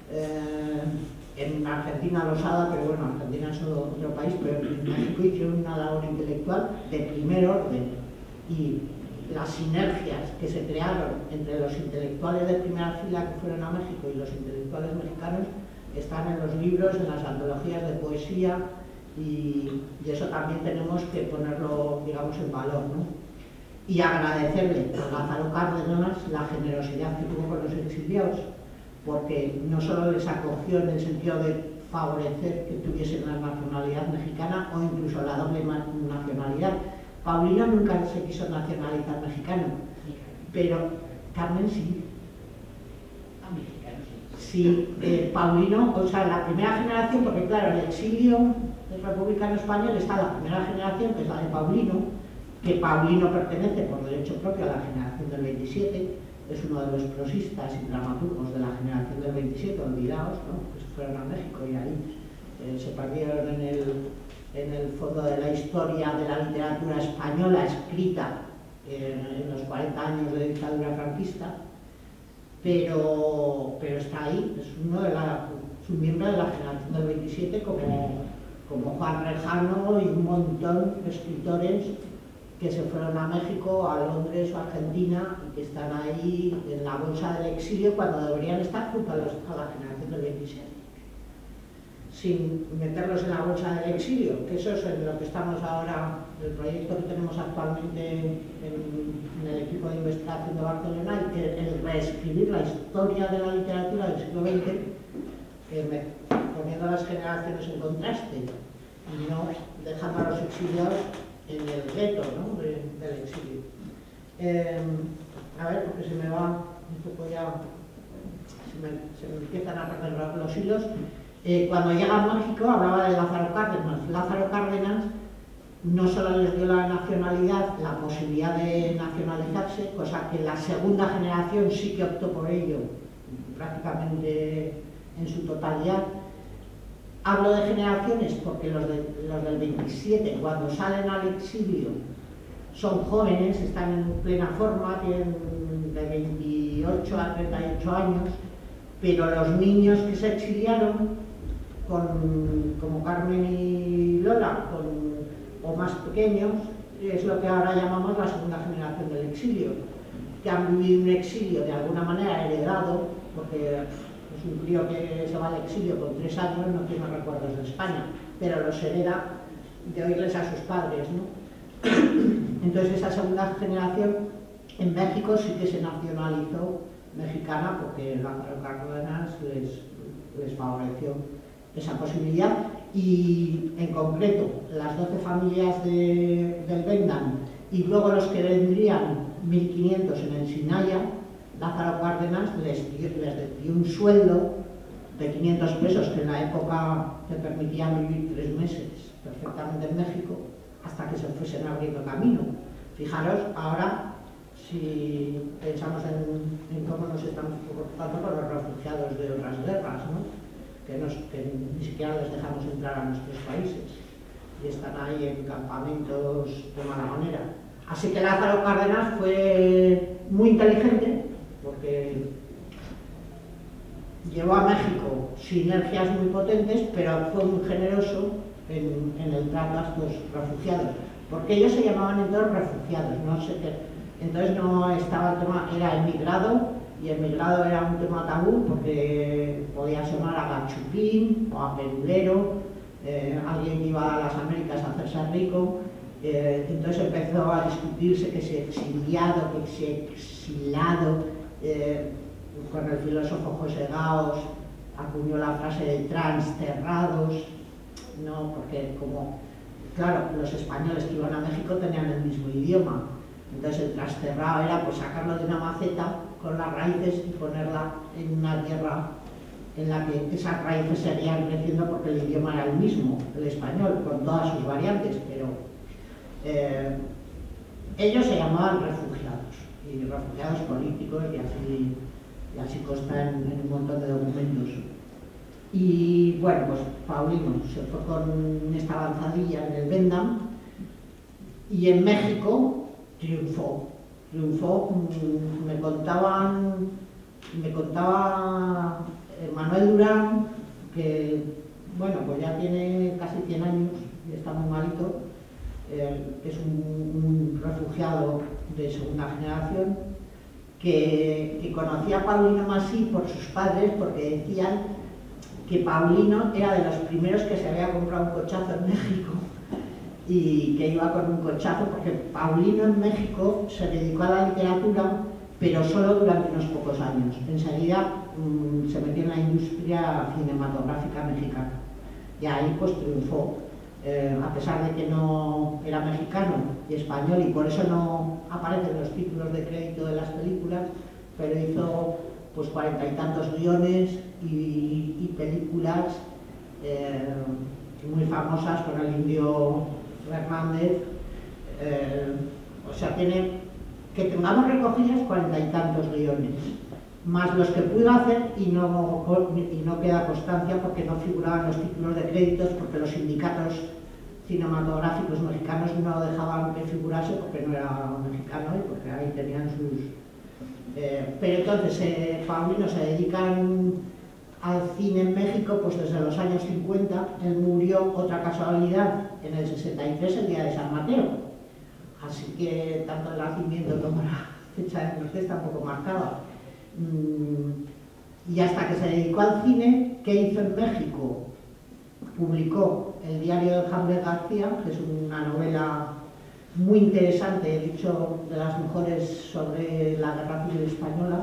en Argentina Losada, pero bueno, Argentina es otro país, pero en México hicieron una labor intelectual de primer orden, y las sinergias que se crearon entre los intelectuales de primera fila que fueron a México y los intelectuales mexicanos están en los libros, en las antologías de poesía, y eso también tenemos que ponerlo, digamos, en valor, ¿no? Y agradecerle a Lázaro Cárdenas la generosidad que tuvo con los exiliados, porque no solo les acogió en el sentido de favorecer que tuviesen la nacionalidad mexicana o incluso la doble nacionalidad. Paulino nunca se quiso nacionalizar mexicano, pero Carmen sí. Sí, Paulino, o sea, la primera generación, porque claro, el exilio del republicano español está la primera generación, que es la de Paulino, que Paulino pertenece por derecho propio a la generación del 27, es uno de los prosistas y dramaturgos de la generación del 27, olvidados, ¿no? Que se fueron a México y ahí se perdieron en el fondo de la historia de la literatura española escrita en los 40 años de dictadura franquista, pero está ahí, es un miembro de la generación del 27, como Juan Rejano y un montón de escritores que se fueron a México, a Londres o a Argentina, y que están ahí en la bolsa del exilio cuando deberían estar junto a la generación del 27. Sin meterlos en la bolsa del exilio, que eso es en lo que estamos ahora, el proyecto que tenemos actualmente en el equipo de investigación de Barcelona, y que el reescribir la historia de la literatura del siglo XX, poniendo las generaciones en contraste y no dejando a los exiliados en el gueto, ¿no? del exilio. A ver, porque se me va un poco ya, se me empiezan a perder los hilos. Cuando llega a México hablaba de Lázaro Cárdenas. Lázaro Cárdenas no solo les dio la nacionalidad, la posibilidad de nacionalizarse, cosa que la segunda generación sí que optó por ello, prácticamente en su totalidad. Hablo de generaciones porque los del 27, cuando salen al exilio, son jóvenes, están en plena forma, tienen de 28 a 38 años, pero los niños que se exiliaron, como Carmen y Lola, o más pequeños, es lo que ahora llamamos la segunda generación del exilio, que han vivido un exilio de alguna manera heredado, porque es un crío que se va al exilio con 3 años, no tiene recuerdos de España, pero los hereda de oírles a sus padres, ¿no? Entonces esa segunda generación en México sí que se nacionalizó mexicana, porque Lázaro Cárdenas les favoreció esa posibilidad, y en concreto las 12 familias del Vendan y luego los que vendrían 1500 en el Sinaya, Lázaro Cárdenas les dio un sueldo de 500 pesos, que en la época te permitían vivir 3 meses perfectamente en México, hasta que se fuesen abriendo camino. Fijaros, ahora, si pensamos en cómo nos estamos preocupando por los refugiados de otras guerras, ¿no? Que ni siquiera les dejamos entrar a nuestros países y están ahí en campamentos de mala manera. Así que Lázaro Cárdenas fue muy inteligente porque llevó a México sinergias muy potentes, pero fue muy generoso en el trato a estos refugiados, porque ellos se llamaban entonces refugiados, no sé qué. Entonces no estaba el tema, era emigrado, y emigrado era un tema tabú porque podía sonar a gachupín o a perulero, alguien iba a las Américas a hacerse rico, entonces empezó a discutirse que si exiliado, que si exilado, con el filósofo José Gaos acuñó la frase de transterrados, ¿no? Porque como, claro, los españoles que iban a México tenían el mismo idioma, entonces el trasterrado era pues sacarlo de una maceta con las raíces y ponerla en una tierra en la que esas raíces seguían creciendo porque el idioma era el mismo, el español, con todas sus variantes, pero ellos se llamaban refugiados, y refugiados políticos, y así consta en un montón de documentos. Y bueno, pues Paulino se fue con esta avanzadilla en el Vendam, y en México triunfó, me contaba Manuel Durán, que bueno, pues ya tiene casi 100 años y está muy malito, que es un refugiado de segunda generación, que conocía a Paulino Masí por sus padres, porque decían que Paulino era de los primeros que se había comprado un cochazo en México, y que iba con un cochazo, porque Paulino en México se dedicó a la literatura, pero solo durante unos pocos años. Enseguida se metió en la industria cinematográfica mexicana, y ahí pues triunfó, a pesar de que no era mexicano y español, y por eso no aparecen los títulos de crédito de las películas, pero hizo pues 40 y tantos guiones y películas muy famosas con el Indio Hernández, o sea, que tengamos recogidas 40 y tantos guiones, más los que pudo hacer y no queda constancia porque no figuraban los títulos de créditos, porque los sindicatos cinematográficos mexicanos no dejaban que figurase porque no era mexicano y porque ahí tenían sus... pero entonces Paulino se dedican al cine en México pues desde los años 50, él murió, otra casualidad, en el 63, el día de San Mateo, así que tanto el nacimiento como la fecha de muerte está un poco marcada. Y hasta que se dedicó al cine, ¿qué hizo en México? Publicó el diario de Hamlet García, que es una novela muy interesante, he dicho de las mejores sobre la Guerra Civil Española,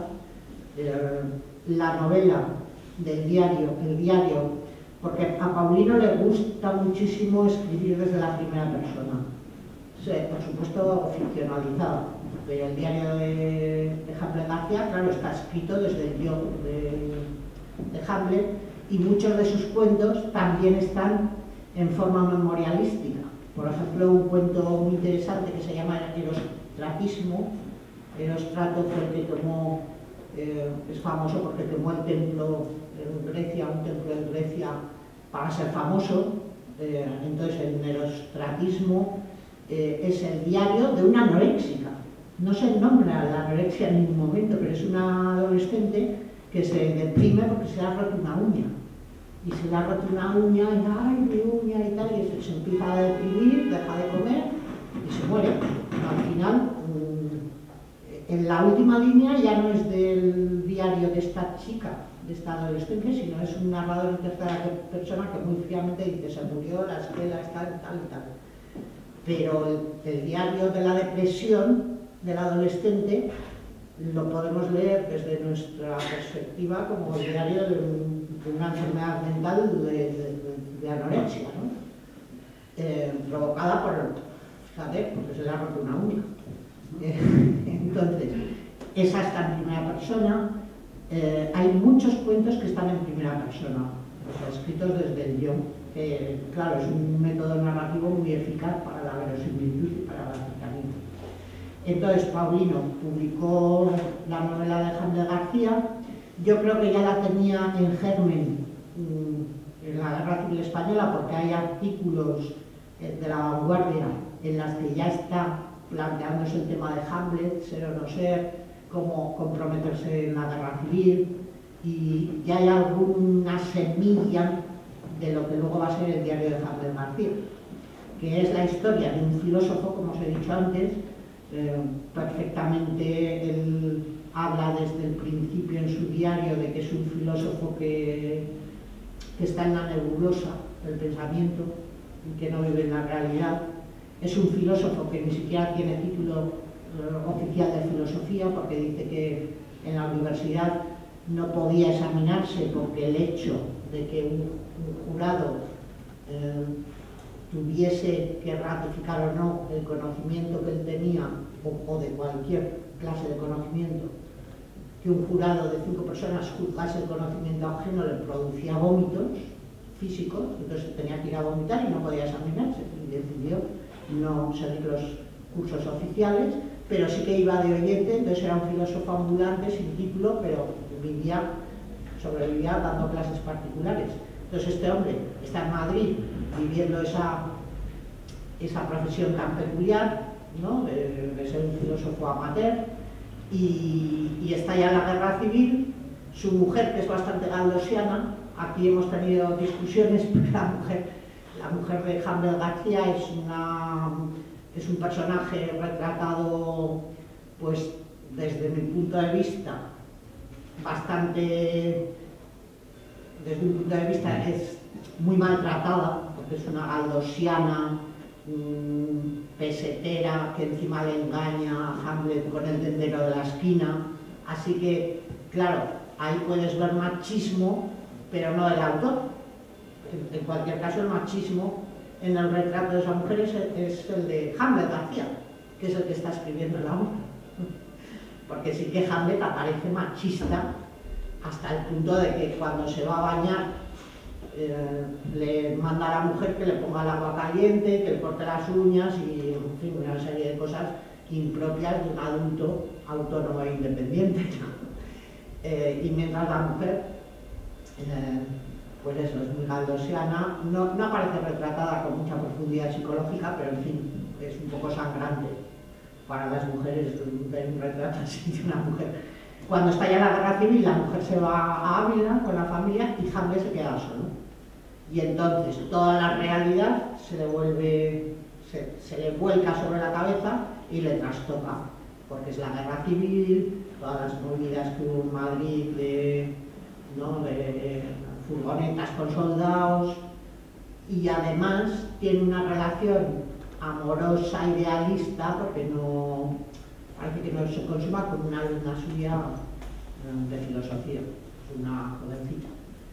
la novela del diario, el diario, porque a Paulino le gusta muchísimo escribir desde la primera persona, por supuesto ficcionalizado, pero el diario de Hamlet García, claro, está escrito desde el yo de Hamlet, y muchos de sus cuentos también están en forma memorialística. Por ejemplo, un cuento muy interesante que se llama Erostratismo. Erostrato fue el que tomó, es famoso porque tomó el templo en Grecia, un templo en Grecia, para ser famoso. Entonces, el Erostratismo es el diario de una anoréxica. No se nombra la anorexia en ningún momento, pero es una adolescente que se deprime porque se le ha roto una uña. Y se le ha roto una uña y ¡ay, mi uña! Y tal, y se empieza a deprimir, deja de comer y se muere. Al final, en la última línea ya no es del diario de esta chica, de esta adolescente, sino es un narrador en tercera persona que muy fríamente dice: se murió, la escuela está tal y tal. Pero el diario de la depresión del adolescente lo podemos leer desde nuestra perspectiva como el diario de una enfermedad mental de anorexia, ¿no? Provocada por, fíjate, porque se le ha roto una uña. Entonces, esa está en primera persona. Hay muchos cuentos que están en primera persona, o sea, escritos desde el yo, que claro, es un método narrativo muy eficaz para la verosimilitud y para la cercanía. Entonces Paulino publicó la novela de Hamlet García. Yo creo que ya la tenía en germen en la Guerra Civil Española, porque hay artículos de La Vanguardia en las que ya está planteándose el tema de Hamlet, ser o no ser, como comprometerse en la guerra civil, y ya hay alguna semilla de lo que luego va a ser el diario de Hamlet García, que es la historia de un filósofo, como os he dicho antes. Perfectamente él habla desde el principio en su diario de que es un filósofo que está en la nebulosa del pensamiento y que no vive en la realidad. Es un filósofo que ni siquiera tiene título oficial de filosofía, porque dice que en la universidad no podía examinarse porque el hecho de que un jurado tuviese que ratificar o no el conocimiento que él tenía, o de cualquier clase de conocimiento, que un jurado de 5 personas juzgase el conocimiento ajeno le producía vómitos físicos, entonces tenía que ir a vomitar y no podía examinarse, y decidió no seguir los cursos oficiales, pero sí que iba de oyente. Entonces era un filósofo ambulante sin título, pero sobrevivía dando clases particulares. Entonces este hombre está en Madrid viviendo esa profesión tan peculiar, ¿no? de ser un filósofo amateur, y está ya en la guerra civil. Su mujer, que es bastante galdosiana, aquí hemos tenido discusiones, porque la mujer de Hamlet García es un personaje retratado, pues desde mi punto de vista, desde un punto de vista es muy maltratada, porque es una galdosiana, pesetera, que encima le engaña a Hamlet con el tendero de la esquina. Así que, claro, ahí puedes ver machismo, pero no del autor. En cualquier caso, el machismo en el retrato de esa mujer es el de Hamlet García, que es el que está escribiendo la obra. Porque sí que Hamlet aparece machista hasta el punto de que cuando se va a bañar le manda a la mujer que le ponga el agua caliente, que le corte las uñas y, en fin, una serie de cosas impropias de un adulto autónomo e independiente, ¿no? Y mientras la mujer, pues eso, es muy galdosiana, no aparece retratada con mucha profundidad psicológica, pero en fin, es un poco sangrante para las mujeres ver un retrato así de una mujer. Cuando estalla la guerra civil, la mujer se va a Ávila con la familia y Hamlet se queda solo. Y entonces toda la realidad se le vuelca sobre la cabeza y le trastoca, porque es la guerra civil, todas las movidas que hubo en Madrid de furgonetas con soldados, y además tiene una relación amorosa, idealista, porque parece que no se consuma, con una alumna suya de filosofía, una jovencita.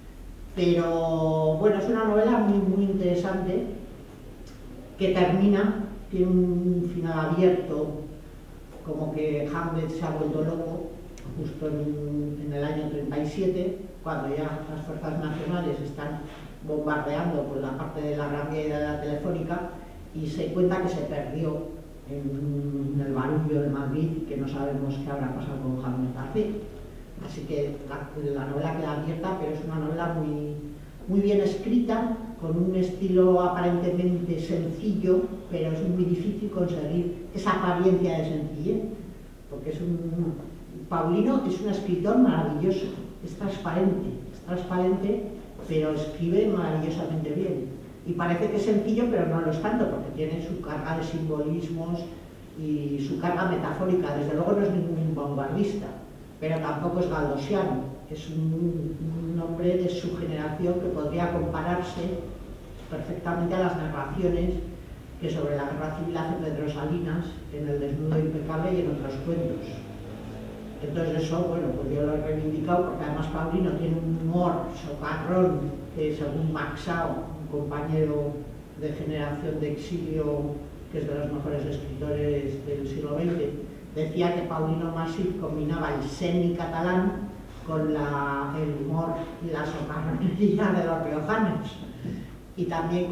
Pero bueno, es una novela muy, muy interesante, que tiene un final abierto, como que Hamlet se ha vuelto loco justo en el año 37, cuando ya las fuerzas nacionales están bombardeando por la parte de la Gran Vía y de la Telefónica, y se cuenta que se perdió en el barullo de Madrid y que no sabemos qué habrá pasado con Hamlet García. Así que la novela queda abierta, pero es una novela muy, muy bien escrita, con un estilo aparentemente sencillo, pero es muy difícil conseguir esa apariencia de sencillez, porque Paulino es un escritor maravilloso, es transparente, pero escribe maravillosamente bien. Y parece que es sencillo, pero no lo es tanto, porque tiene su carga de simbolismos y su carga metafórica. Desde luego no es ningún vanguardista, pero tampoco es galdosiano. Es un hombre de su generación que podría compararse perfectamente a las narraciones que sobre la guerra civil hace Pedro Salinas en El desnudo impecable y en otros cuentos. Entonces eso, bueno, pues yo lo he reivindicado, porque además Paulino tiene un humor socarrón que, según Maxao, un compañero de generación de exilio que es de los mejores escritores del siglo XX, decía que Paulino Masip combinaba el semi catalán con el humor y la socarronería de los riojanos, y también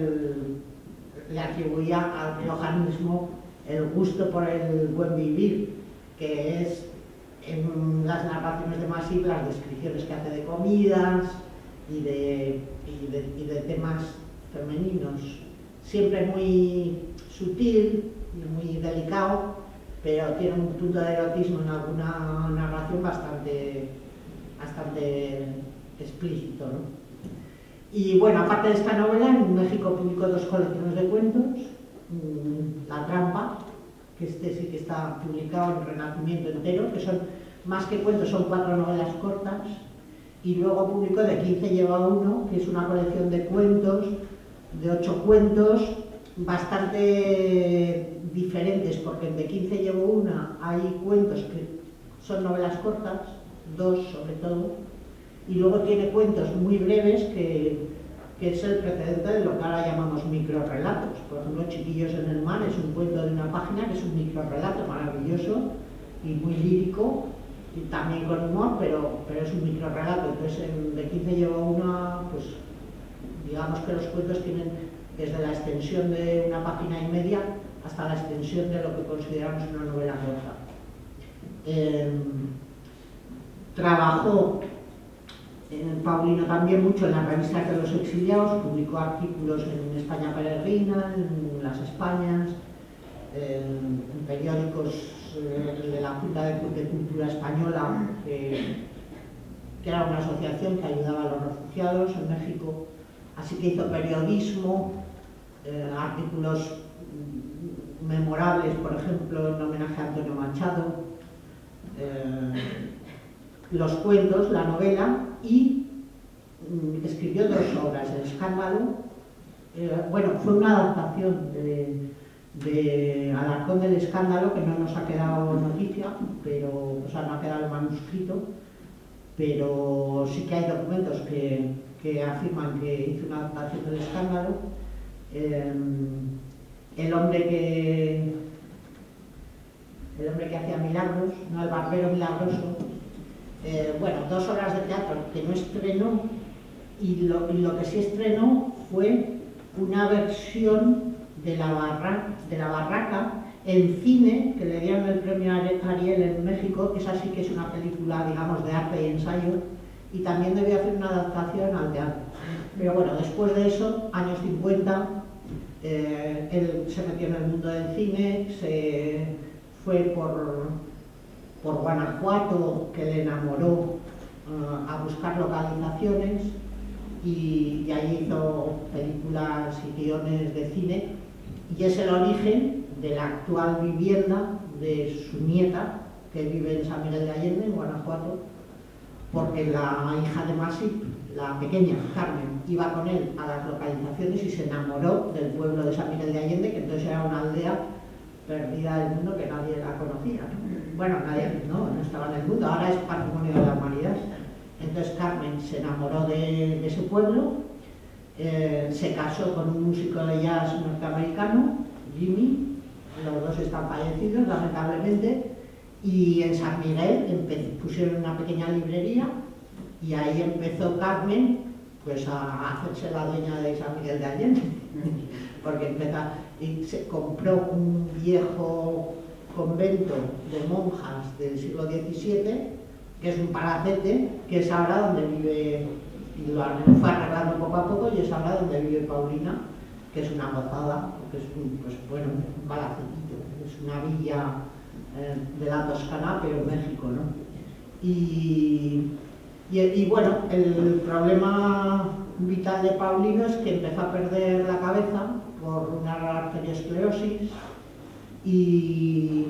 le atribuía al riojanismo el gusto por el buen vivir, que es en las narraciones de Masip las descripciones que hace de comidas y de temas femeninos, siempre muy sutil y muy delicado, pero tiene un punto de erotismo en alguna narración bastante explícito, ¿no? Y bueno, aparte de esta novela, en México publicó 2 colecciones de cuentos, La Trampa, que este sí que está publicado en Renacimiento entero, que son más que cuentos, son 4 novelas cortas, y luego publicó De 15 lleva uno, que es una colección de cuentos, de 8 cuentos, bastante diferentes, porque en De 15 llevo una hay cuentos que son novelas cortas, 2 sobre todo, y luego tiene cuentos muy breves que es el precedente de lo que ahora llamamos microrrelatos. Por ejemplo, Chiquillos en el mar es un cuento de una página que es un microrrelato maravilloso y muy lírico, y también con humor, pero es un microrrelato. Entonces, en De 15 lleva una, pues digamos que los cuentos tienen desde la extensión de una página y media hasta la extensión de lo que consideramos una novela corta. Trabajó Paulino también mucho en las revistas de los exiliados, publicó artículos en España Peregrina, en Las Españas, en periódicos de la Junta de Cultura Española, que era una asociación que ayudaba a los refugiados en México. Así que hizo periodismo, artículos memorables, por ejemplo, en homenaje a Antonio Machado, los cuentos, la novela, y escribió 2 obras, El Escándalo, bueno, fue una adaptación de Alarcón del Escándalo, que no nos ha quedado noticia, pero, o sea, no ha quedado el manuscrito, pero sí que hay documentos que afirman que hizo una adaptación del Escándalo. El hombre que hacía milagros, no, El barbero milagroso. Bueno, 2 obras de teatro que no estrenó, y lo que sí estrenó fue una versión de la Barraca en cine, que le dieron el premio Ariel en México, que esa sí que es una película, digamos, de arte y ensayo, y también debió hacer una adaptación al teatro. Pero bueno, después de eso, años 50, él se metió en el mundo del cine, se fue por Guanajuato, que le enamoró, a buscar localizaciones, y allí hizo películas y guiones de cine, y es el origen de la actual vivienda de su nieta, que vive en San Miguel de Allende, en Guanajuato, porque la hija de Masip, la pequeña Carmen, iba con él a las localizaciones y se enamoró del pueblo de San Miguel de Allende, que entonces era una aldea perdida del mundo que nadie la conocía, ¿no? Bueno, nadie, no estaba en el mundo, ahora es patrimonio de la humanidad. Entonces Carmen se enamoró de ese pueblo, se casó con un músico de jazz norteamericano, Jimmy, los 2 están fallecidos lamentablemente, y en San Miguel pusieron una pequeña librería, y ahí empezó Carmen pues a hacerse la dueña de San Miguel de Allende, porque se compró un viejo convento de monjas del siglo XVII, que es un palacete, que es ahora donde vive, y lo fue arreglando poco a poco, y es ahora donde vive Paulina, que es una gozada, porque es un palacetito, es una villa de la Toscana, pero en México, ¿no? Y bueno, el problema vital de Paulino es que empezó a perder la cabeza por una arteriosclerosis, y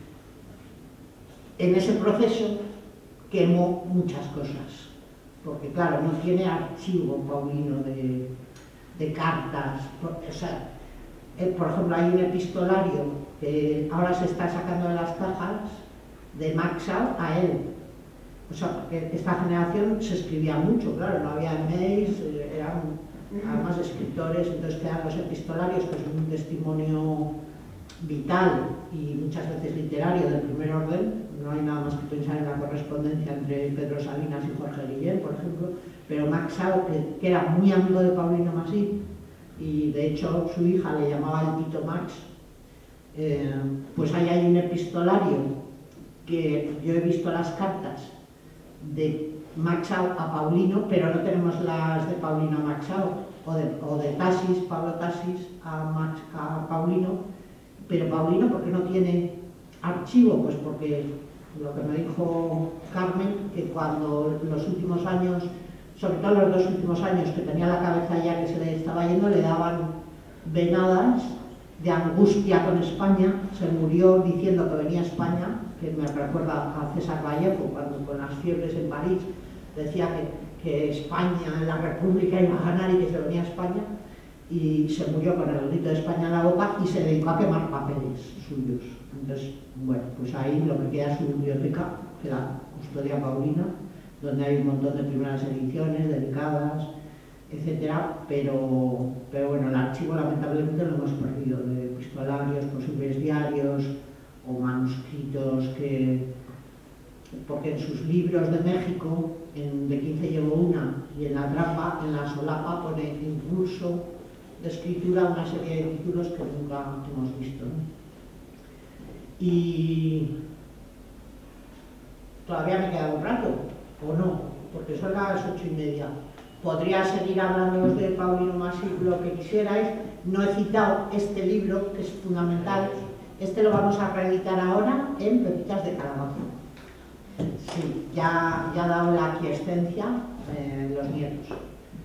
en ese proceso quemó muchas cosas, porque claro, no tiene archivo Paulino de cartas, o sea, por ejemplo, hay un epistolario que ahora se está sacando de las cajas de Maxau a él. O sea, porque esta generación se escribía mucho, claro, no había mails, eran además escritores, entonces quedan los epistolarios, que son un testimonio vital y muchas veces literario del primer orden. No hay nada más que pensar en la correspondencia entre Pedro Salinas y Jorge Guillén, por ejemplo, pero Maxau, que era muy amigo de Paulino Masip, y de hecho su hija le llamaba el Tito Max, pues ahí hay un epistolario que yo he visto las cartas de Maxau a Paulino, pero no tenemos las de Paulino a Maxau, o de Tasis, Pablo Tasis a Paulino, pero Paulino, porque no tiene archivo? Pues porque lo que me dijo Carmen, que cuando los últimos años, sobre todo los 2 últimos años, que tenía la cabeza ya que se le estaba yendo, le daban venadas de angustia con España. Se murió diciendo que venía a España, que me recuerda a César Vallejo, cuando con las fiebres en París decía que España, la República iba a ganar y que se venía a España, y se murió con el grito de España en la boca y se dedicó a quemar papeles suyos. Entonces, bueno, pues ahí lo que queda es su biblioteca, que la custodia Paulina, donde hay un montón de primeras ediciones dedicadas, etcétera, pero bueno, el archivo lamentablemente lo hemos perdido, de epistolarios, posibles diarios o manuscritos porque en sus libros de México, de 15 llevo una, y en la trampa, en la solapa, pone impulso de escritura una serie de títulos que nunca hemos visto, ¿no? Y todavía me queda un rato, o no, porque son las 8:30. Podría seguir hablando de Paulino Masip lo que quisierais. No he citado este libro, que es fundamental. Este lo vamos a reeditar ahora en Pepitas de Calabaza. Sí, ya ha dado la aquiescencia los nietos.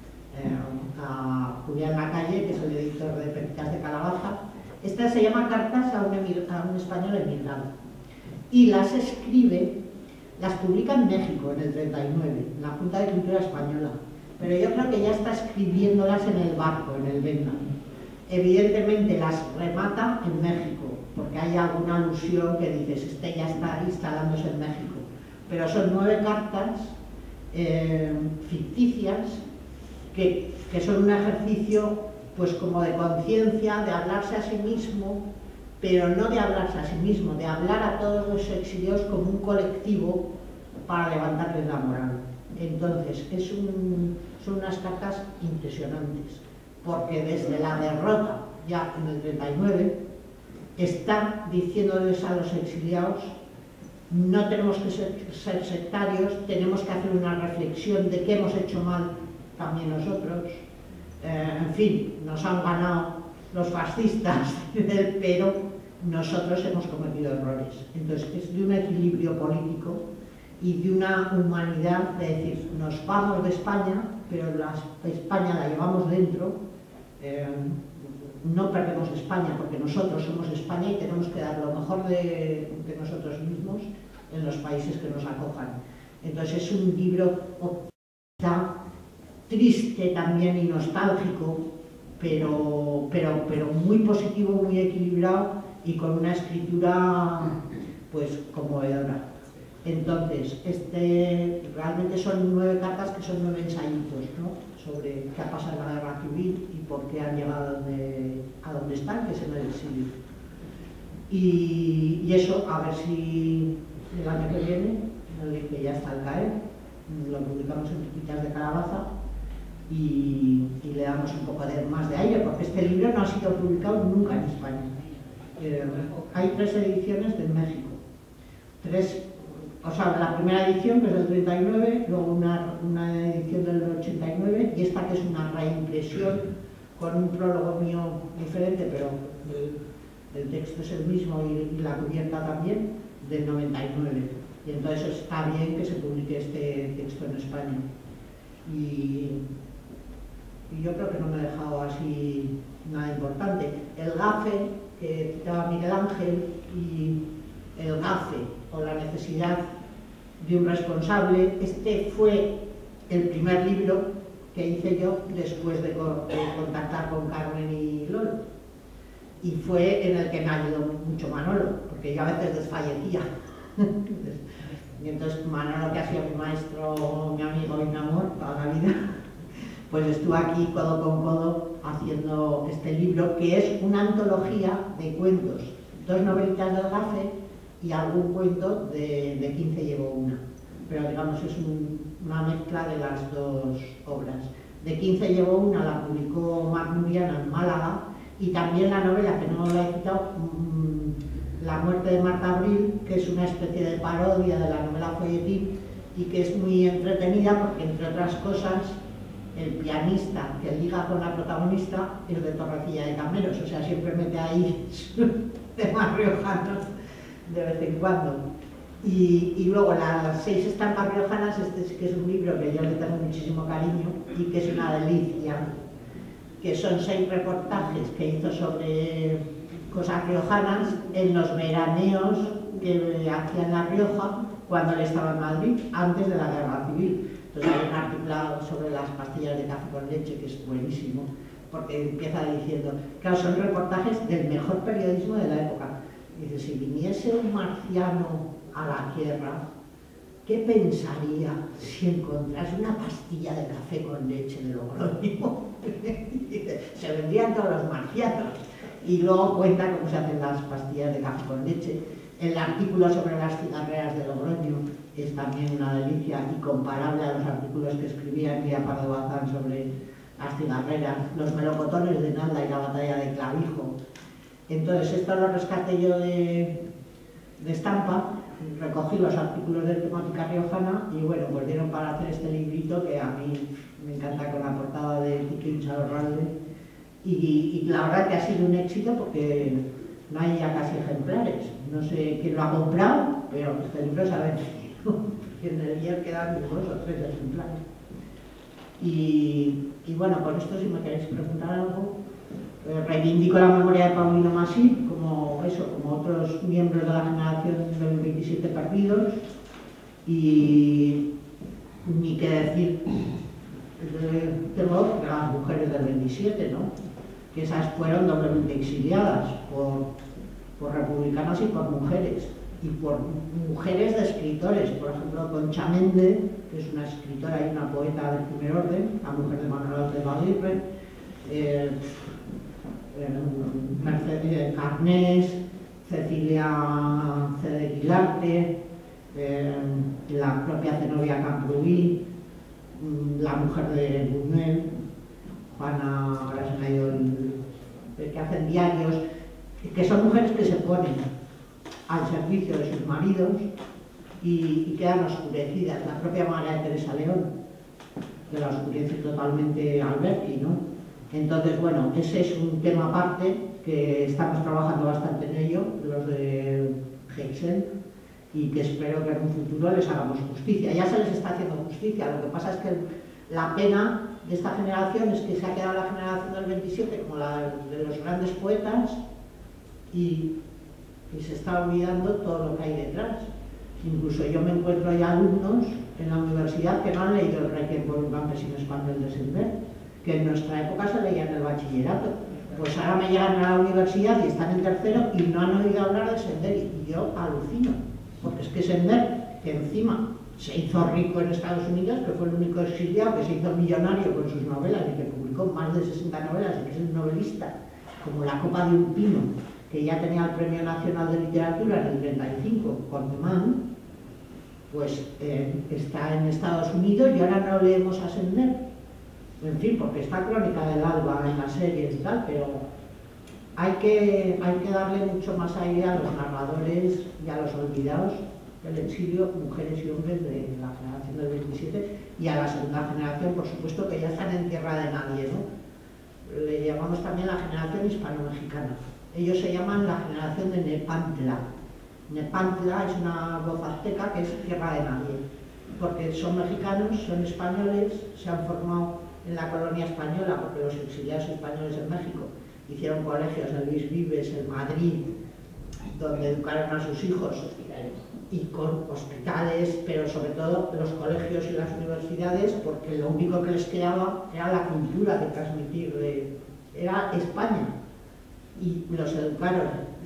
A Julián Lacalle, que es el editor de Pepitas de Calabaza. Esta se llama Cartas a un español emigrado. Y las escribe, las publica en México en el 39, en la Junta de Cultura Española. Pero yo creo que ya está escribiéndolas en el barco, en el Venga. Evidentemente las remata en México, porque hay alguna alusión que dices, este ya está instalándose en México. Pero son 9 cartas ficticias que son un ejercicio pues como de conciencia, de hablarse a sí mismo, pero no de hablarse a sí mismo, de hablar a todos los exiliados como un colectivo para levantarles la moral. Entonces, son unas cartas impresionantes, porque desde la derrota, ya en el 39, está diciéndoles a los exiliados: no tenemos que ser sectarios, tenemos que hacer una reflexión de qué hemos hecho mal también nosotros. En fin, nos han ganado los fascistas, pero nosotros hemos cometido errores. Entonces, es de un equilibrio político y de una humanidad de decir, nos vamos de España, pero España la llevamos dentro, no perdemos España, porque nosotros somos España y tenemos que dar lo mejor de nosotros mismos en los países que nos acojan. Entonces es un libro optimista, triste también y nostálgico, pero muy positivo, muy equilibrado y con una escritura pues conmovedora. Entonces, realmente son 9 cartas que son 9 ensayitos, ¿no?, sobre qué ha pasado en la guerra civil y por qué han llegado a donde están, que es en el exilio. Y eso, a ver si el año que viene, que ya está al caer, lo publicamos en Pepitas de Calabaza y le damos un poco más de aire, porque este libro no ha sido publicado nunca en España. Hay 3 ediciones de México. O sea, la primera edición, que es del 39, luego una edición del 89, y esta que es una reimpresión con un prólogo mío diferente, pero el texto es el mismo y la cubierta también, del 99. Y entonces está bien que se publique este texto en España. Y yo creo que no me he dejado así nada importante. El GAFE, que citaba Miguel Ángel, y el GAFE, o la necesidad de un responsable. Este fue el primer libro que hice yo después de contactar con Carmen y Lolo, y fue en el que me ayudó mucho Manolo, porque yo a veces desfallecía. Y entonces Manolo, que ha sido mi maestro, mi amigo y mi amor toda la vida, pues estuvo aquí codo con codo haciendo este libro, que es una antología de cuentos, 2 novelitas del GAFE y algún cuento de 15 llevo una. Pero digamos, es una mezcla de las 2 obras. De 15 llevo una, la publicó Marc Muriana en Málaga, y también la novela, que no la he quitado, La muerte de Marta Abril, que es una especie de parodia de la novela folletín y que es muy entretenida porque, entre otras cosas, el pianista que liga con la protagonista es de Torrecilla de Cameros, o sea, siempre mete ahí temas riojanos de vez en cuando. Y luego las 6 estampas riojanas, este sí que es un libro que yo le tengo muchísimo cariño y que es una delicia, que son 6 reportajes que hizo sobre cosas riojanas en los veraneos que hacía en La Rioja cuando él estaba en Madrid, antes de la Guerra Civil. Entonces hay un artículo sobre las pastillas de café con leche que es buenísimo, porque empieza diciendo, claro, son reportajes del mejor periodismo de la época. Dice, si viniese un marciano a la Tierra, ¿qué pensaría si encontrase una pastilla de café con leche de Logroño? Dice, se vendrían todos los marcianos. Y luego cuenta cómo se hacen las pastillas de café con leche. El artículo sobre las cigarreras de Logroño es también una delicia y comparable a los artículos que escribía en Guía Pardo Bazán sobre las cigarreras, los melocotones de Nalda y la batalla de Clavijo. Entonces, esto lo rescaté yo de Estampa, recogí los artículos de temática riojana y bueno, pues dieron para hacer este librito que a mí me encanta, con la portada de Quique Chalorralde, y la verdad que ha sido un éxito porque no hay ya casi ejemplares. No sé quién lo ha comprado, pero este libro se ha vendido. En el día quedan 2 o 3 ejemplares. Y bueno, con esto, si me queréis preguntar algo, reivindico la memoria de Paulino Masip, como otros miembros de la generación del 27 perdidos, y ni qué decir tengo las mujeres del 27, ¿no? Que esas fueron doblemente exiliadas por republicanos y por mujeres, y por mujeres de escritores, por ejemplo Concha Méndez, que es una escritora y una poeta del primer orden, la mujer de Manuel Ortega Aguirre, Mercedes Carnés, Cecilia Cedequilarte, la propia Zenobia Camprubí, la mujer de Buñuel, Juana, ahora se me ha ido que hacen diarios, que son mujeres que se ponen al servicio de sus maridos y quedan oscurecidas. La propia María Teresa León, que la oscurece totalmente Alberti, ¿no? Entonces, bueno, ese es un tema aparte que estamos trabajando bastante en ello, los de Hexel, y que espero que en un futuro les hagamos justicia. Ya se les está haciendo justicia, lo que pasa es que la pena de esta generación es que se ha quedado la generación del 27 como la de los grandes poetas y se está olvidando todo lo que hay detrás. Incluso yo me encuentro ya alumnos en la universidad que no han leído el Requiem por un campesino español de Sender, que en nuestra época se leía en el bachillerato. Pues ahora me llegan a la universidad y están en tercero y no han oído hablar de Sender, y yo alucino, porque es que Sender, que encima se hizo rico en Estados Unidos, que fue el único exiliado que se hizo millonario con sus novelas y que publicó más de 60 novelas y que es un novelista, como La copa de un pino, que ya tenía el Premio Nacional de Literatura en el 35 con Mann, pues está en Estados Unidos y ahora no leemos a Sender. En fin, porque está Crónica del Alba en las series y tal, pero hay que darle mucho más aire a los narradores y a los olvidados del exilio, mujeres y hombres de la generación del 27 y a la segunda generación, por supuesto, que ya están en tierra de nadie, ¿no? Le llamamos también la generación hispano-mexicana. Ellos se llaman la generación de Nepantla. Nepantla es una voz azteca que es tierra de nadie, porque son mexicanos, son españoles, se han formado en la colonia española, porque los exiliados españoles en México hicieron colegios en Luis Vives, en Madrid, donde educaron a sus hijos, y con hospitales, pero sobre todo los colegios y las universidades, porque lo único que les quedaba era la cultura de transmitir, era España, y los educaron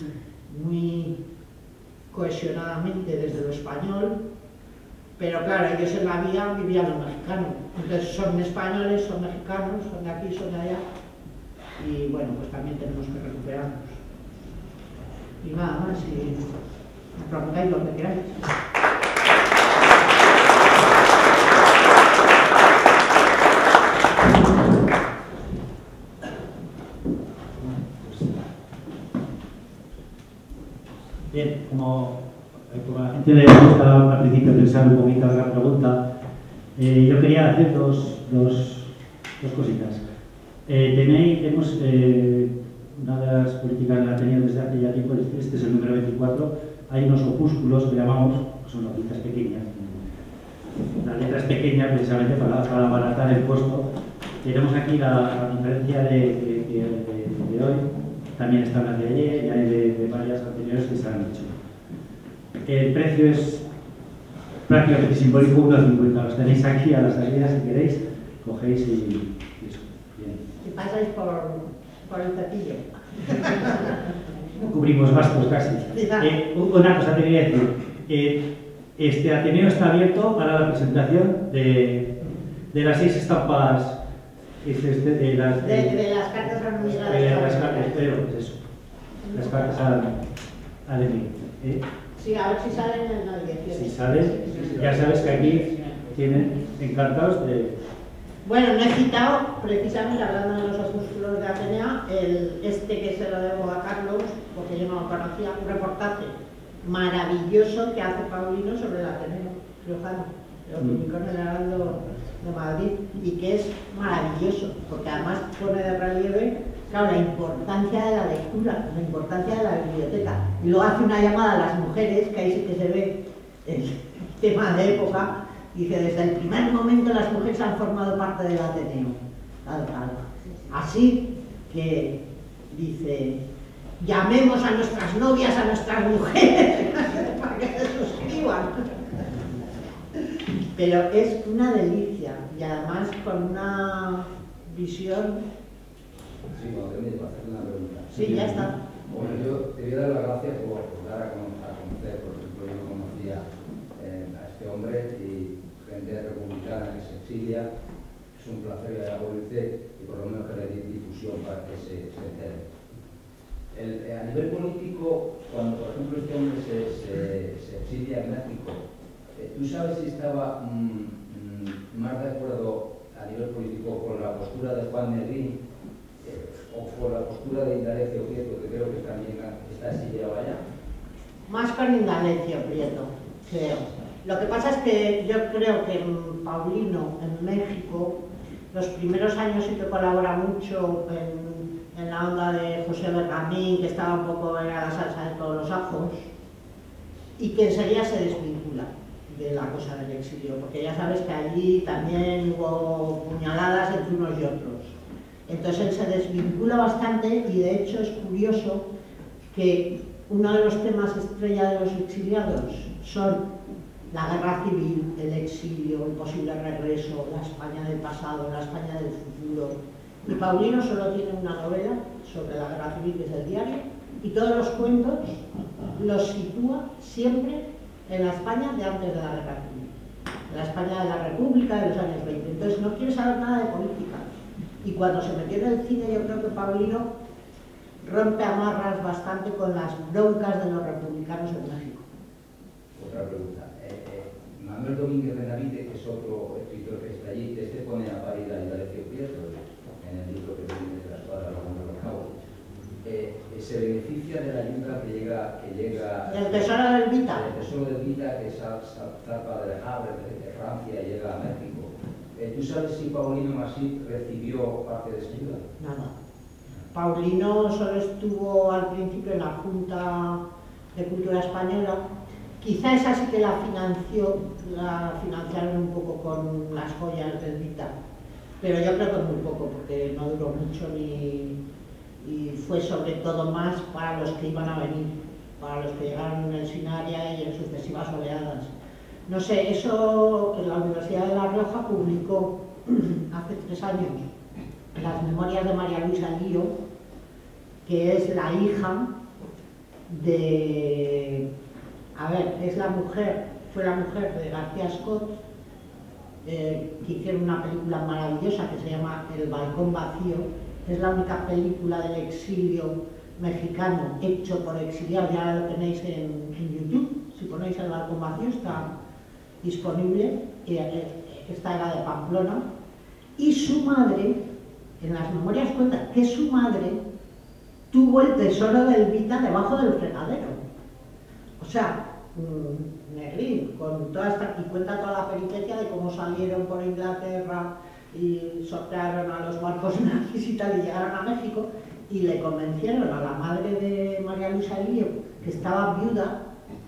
muy cohesionadamente desde lo español, pero claro, ellos en la vida vivían lo mexicano, entonces son españoles, son mexicanos, son de aquí, son de allá, y bueno, pues también tenemos que recuperarnos. Y nada más, y me preguntáis lo que queráis. Bien, como a la gente le gusta al principio pensar un poquito en la pregunta, yo quería hacer dos cositas. Una de las políticas la he tenido desde hace ya tiempo, este es el número 24, hay unos opúsculos que llamamos, son notitas pequeñas. La letra es pequeña precisamente para abaratar el costo. Tenemos aquí la diferencia de hoy, también están las de ayer y hay de varias anteriores que se han hecho. El precio es prácticamente simbólico, 1,50. Los tenéis aquí a la salida si queréis, cogéis y eso. Bien. Y pasáis por el cepillo. Cubrimos gastos casi. Una cosa te quería decir. Este Ateneo está abierto para la presentación de las 6 estampas. De las cartas amigas. De las cartas, pero pues eso. Las cartas al enemigo. Sí, a ver si salen en la dirección. Si salen, ya sabes que aquí tienen encantados de... Bueno, no he citado, precisamente hablando de los opúsculos de Atenea, que se lo debo a Carlos, porque yo no lo conocía, un reportaje maravilloso que hace Paulino sobre el Ateneo riojano, lo publicó en el Heraldo de Madrid, y que es maravilloso, porque además pone de relieve, claro, la importancia de la lectura, la importancia de la biblioteca. Y luego hace una llamada a las mujeres, que ahí sí que se ve el tema de época. Dice, desde el primer momento las mujeres han formado parte del Ateneo. Claro. Así que, dice, llamemos a nuestras novias, a nuestras mujeres, para que se suscriban. Pero es una delicia, y además con una visión... Sí, cuando termine, para hacer una pregunta. Sí, ya está. Bueno, yo te voy a dar las gracias por dar a conocer, por ejemplo, yo no conocía a este hombre y gente republicana que se exilia. Es un placer que haya volverse y por lo menos que le dé difusión para que se entere. A nivel político, cuando por ejemplo este hombre se exilia en México, ¿tú sabes si estaba más de acuerdo a nivel político con la postura de Juan Negrín o por la postura de Indalecio Prieto, que creo que también está exiliado allá? Más con Indalecio Prieto, creo. Lo que pasa es que yo creo que Paulino en México, los primeros años sí que colabora mucho en la onda de José Bergamín, que estaba un poco en la salsa de todos los ajos, y que enseguida se desvincula de la cosa del exilio, porque ya sabes que allí también hubo puñaladas entre unos y otros. Entonces él se desvincula bastante y de hecho es curioso que uno de los temas estrella de los exiliados son la guerra civil, el exilio, el posible regreso, la España del pasado, la España del futuro. Y Paulino solo tiene una novela sobre la guerra civil, que es El diario, y todos los cuentos los sitúa siempre en la España de antes de la guerra civil, en la España de la República de los años 20. Entonces no quiere saber nada de política. Y cuando se metió en el cine, yo creo que Paulino rompe amarras bastante con las broncas de los republicanos en México. Otra pregunta. Manuel Domínguez Benavide, que es otro escritor que está allí, pone a parir a Indalecio Prieto en el libro que viene de la espada de los cabos. Se beneficia de la ayuda que llega el tesoro del Vita. El tesoro del Vita, que salpa de Le Havre, de Francia, y llega a México. ¿Tú sabes si Paulino Masip recibió parte de esa ayuda? Nada. Paulino solo estuvo al principio en la Junta de Cultura Española. Quizá esa sí que la financiaron un poco con las joyas del Vita, pero yo creo que muy poco, porque no duró mucho y fue sobre todo más para los que iban a venir, para los que llegaron en el Sinaria y en sucesivas oleadas. No sé, eso la Universidad de La Rioja publicó hace 3 años las memorias de María Luisa Lío, que es la hija de... fue la mujer de García Scott, que hicieron una película maravillosa que se llama El balcón vacío. Es la única película del exilio mexicano hecho por exiliados, ya lo tenéis en YouTube, si ponéis El balcón vacío está disponible, esta era de Pamplona, y su madre, en las memorias cuenta que su madre tuvo el tesoro del Vita debajo del fregadero. O sea, Negrín, con toda esta, y cuenta toda la peripecia de cómo salieron por Inglaterra y sortearon a los barcos nazis y tal, y llegaron a México, y le convencieron a la madre de María Luisa Lío, que estaba viuda,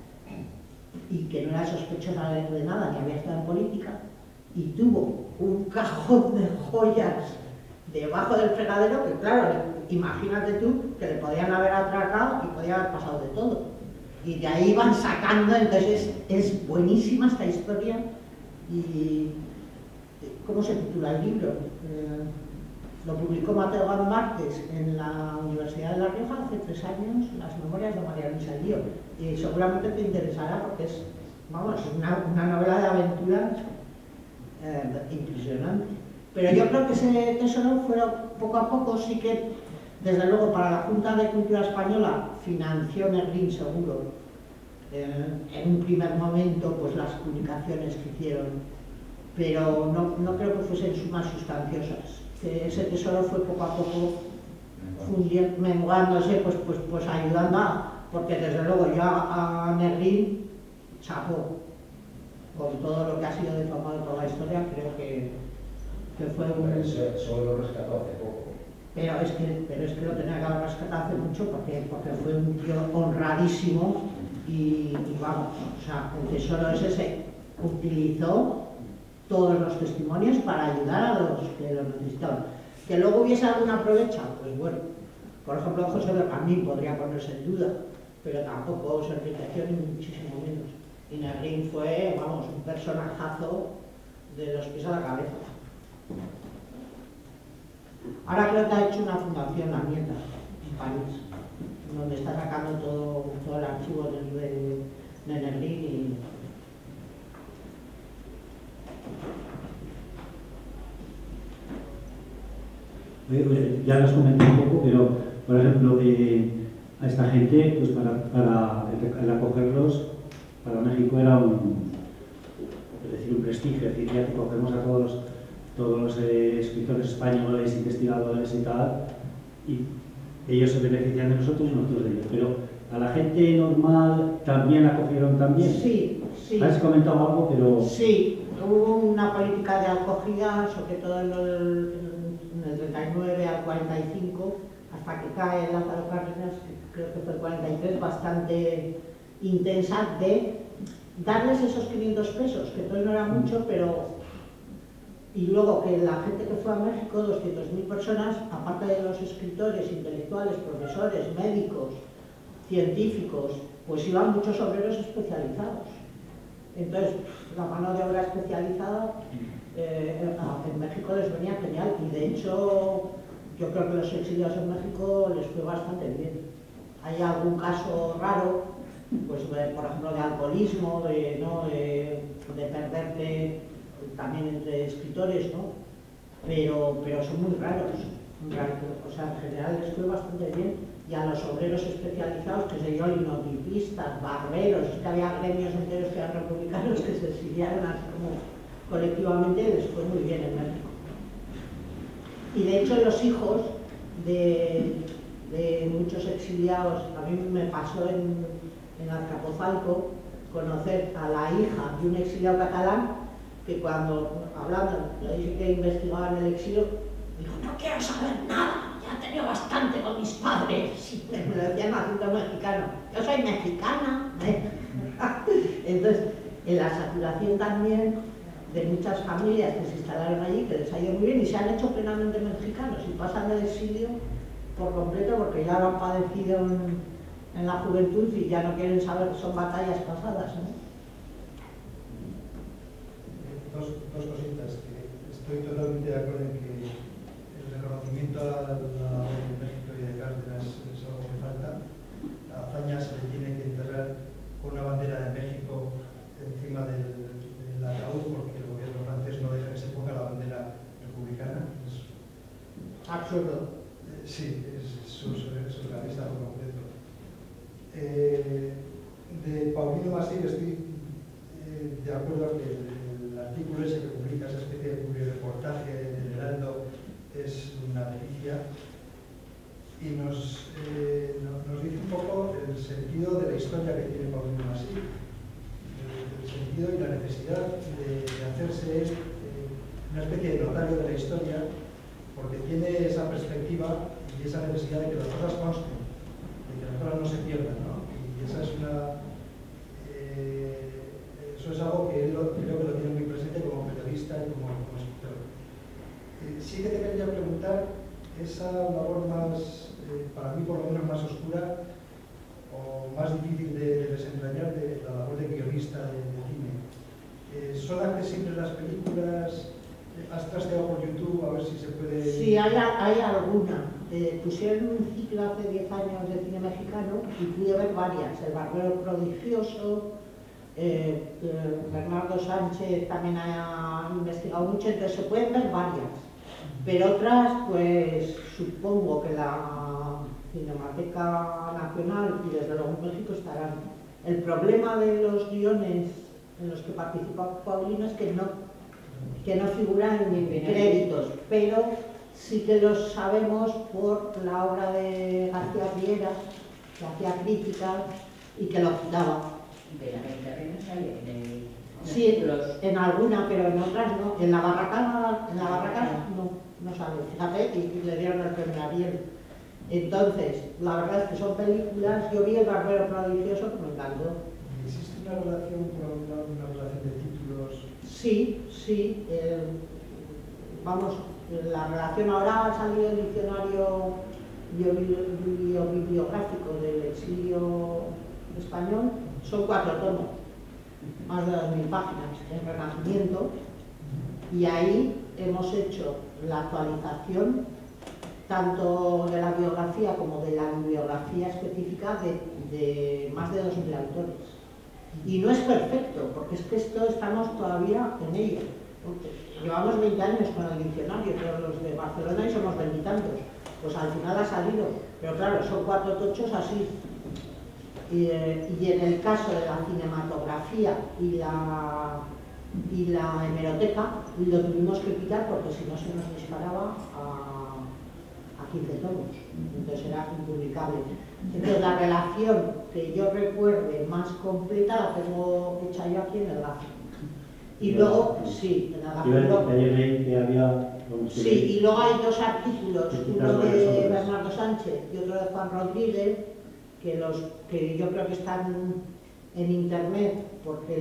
y que no era sospechosa de nada, ni había estado en política, y tuvo un cajón de joyas debajo del fregadero que, claro, imagínate tú que le podían haber atracado y podía haber pasado de todo. Y de ahí van sacando, entonces es buenísima esta historia. Y ¿cómo se titula el libro? Lo publicó Mateo Gán Márquez en la Universidad de La Rioja hace 3 años, Las Memorias de María Luisa Lío. Y seguramente te interesará porque es, vamos, una novela de aventuras impresionante. Pero yo creo que ese tesoro fue poco a poco, sí que, desde luego, para la Junta de Cultura Española financió Negrín seguro. En un primer momento, pues las publicaciones que hicieron, pero no creo que fuesen sumas sustanciosas. Que ese tesoro fue poco a poco menguándose, pues ayudando porque desde luego yo a Negrín chapó con todo lo que ha sido difamado toda la historia, creo que fue un... Solo lo rescató hace poco. Pero es que lo tenía que haber rescatado hace mucho porque fue un tío honradísimo y vamos, o sea, el tesoro ese se utilizó todos los testimonios para ayudar a los que lo necesitaban. Que luego hubiese alguna aprovecha, pues bueno, por ejemplo José Bergamín podría ponerse en duda, pero tampoco se enriqueció ni muchísimo menos. Y Negrín fue, vamos, un personajazo de los pies a la cabeza. Ahora creo que ha hecho una fundación, la nieta, en París, donde está sacando todo el archivo de Negrín y... Ya los comenté un poco, pero por ejemplo, a esta gente, pues para acogerlos, para México era un prestigio, es decir, ya que cogemos a todos los escritores españoles, investigadores y tal, y ellos se benefician de nosotros y nosotros de ellos, pero a la gente normal también la acogieron también. Sí. Has comentado algo, pero... Sí, hubo una política de acogida, sobre todo en el 39 al 45, hasta que cae Lázaro Cárdenas, creo que fue el 43, bastante intensa, de darles esos 500 pesos, que entonces no era mucho, pero... Y luego que la gente que fue a México, 200.000 personas, aparte de los escritores, intelectuales, profesores, médicos, científicos, pues iban muchos obreros especializados. Entonces, la mano de obra especializada en México les venía genial y de hecho yo creo que los exiliados en México les fue bastante bien. Hay algún caso raro, pues por ejemplo de alcoholismo, de perderte también entre escritores, ¿no? Pero son muy raros, o sea, en general les fue bastante bien. Y a los obreros especializados, que sé yo, linotipistas, barberos, es que había gremios enteros que eran republicanos que se exiliaron así como colectivamente y les fue muy bien en México. Y de hecho los hijos de muchos exiliados, a mí me pasó en Azcapotzalco conocer a la hija de un exiliado catalán que cuando hablando, le dije que investigaba en el exilio, dijo, no quiero saber nada, ya he tenido bastante con mis padres. Me lo decían acento mexicano, yo soy mexicana. Entonces, en la saturación también de muchas familias que se instalaron allí, que les ha ido muy bien y se han hecho plenamente mexicanos y pasan del exilio por completo porque ya lo han padecido en la juventud y ya no quieren saber que son batallas pasadas, ¿no? Dos cositas, que estoy totalmente de acuerdo en que el reconocimiento a la labor de México y de Cárdenas es algo que falta. La hazaña se le tiene que enterrar con una bandera de México encima del ataúd porque el gobierno francés no deja que se ponga la bandera republicana. Es absurdo. Sí, es surrealista por completo. De Paulino Masip estoy de acuerdo que el artículo ese que publica, esa especie de reportaje del Heraldo, es una delicia y nos dice un poco el sentido de la historia que tiene Paulino Masip, el sentido y la necesidad de hacerse una especie de notario de la historia, porque tiene esa perspectiva y esa necesidad de que las cosas consten, de que las cosas no se pierdan, ¿no? Y esa es una esa labor más, para mí por lo menos más oscura o más difícil de desentrañar, de la labor de guionista de cine. ¿Son accesibles las películas? ¿Has trasteado por YouTube a ver si se puede...? Sí, hay alguna. Pusieron un ciclo hace 10 años de cine mexicano y pude ver varias. El Barbero Prodigioso, Bernardo Sánchez también ha investigado mucho, entonces se pueden ver varias. Pero otras, pues supongo que la Cinemateca Nacional y desde luego en México estarán. El problema de los guiones en los que participa Paulino es que no figuran en créditos, pero sí que los sabemos por la obra de García Riera, que hacía críticas y que lo citaba. De la Mediterránea no sale en el... Sí, en alguna, pero en otras no. En la Barraca no sale. Fíjate, y le dieron el premio Ariel. Entonces, la verdad es que son películas. Yo vi El Barbero Prodigioso, que me encantó. ¿Existe una relación, una relación de títulos? Sí. Vamos, la relación ahora ha salido el diccionario bibliográfico del exilio español. Son 4 tomos, más de 2000 páginas en Renacimiento, y ahí hemos hecho la actualización tanto de la biografía como de la bibliografía específica de más de 2000 autores. Y no es perfecto, porque es que esto estamos todavía en ello. Llevamos 20 años con el diccionario, todos los de Barcelona, y somos 20 y tantos. Pues al final ha salido, pero claro, son 4 tochos así. Y en el caso de la cinematografía y la hemeroteca, lo tuvimos que quitar porque si no se nos disparaba a 15 tomos, entonces era impublicable. Entonces la relación que yo recuerde más completa la tengo hecha yo aquí en el gráfico. Y luego, sí, en el gráfico. Sí, y luego hay 2 artículos, uno de Bernardo Sánchez y otro de Juan Rodríguez, que yo creo que están en internet, porque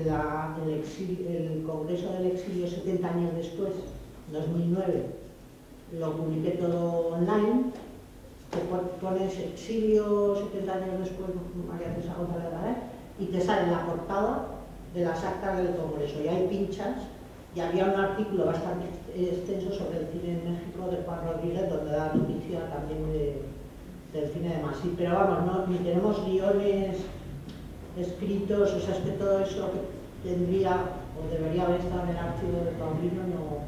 el Congreso del Exilio 70 años después, 2009, lo publiqué todo online. Te pones Exilio 70 años después, María Teresa González Garay, y te sale la portada de las actas del Congreso, y hay pinchas, y había un artículo bastante extenso sobre el cine en México de Juan Rodríguez, donde da noticia también del cine de Masí. Pero vamos, ni tenemos guiones escritos, o sea, es que todo eso que tendría o debería haber estado en el archivo de Paulino no.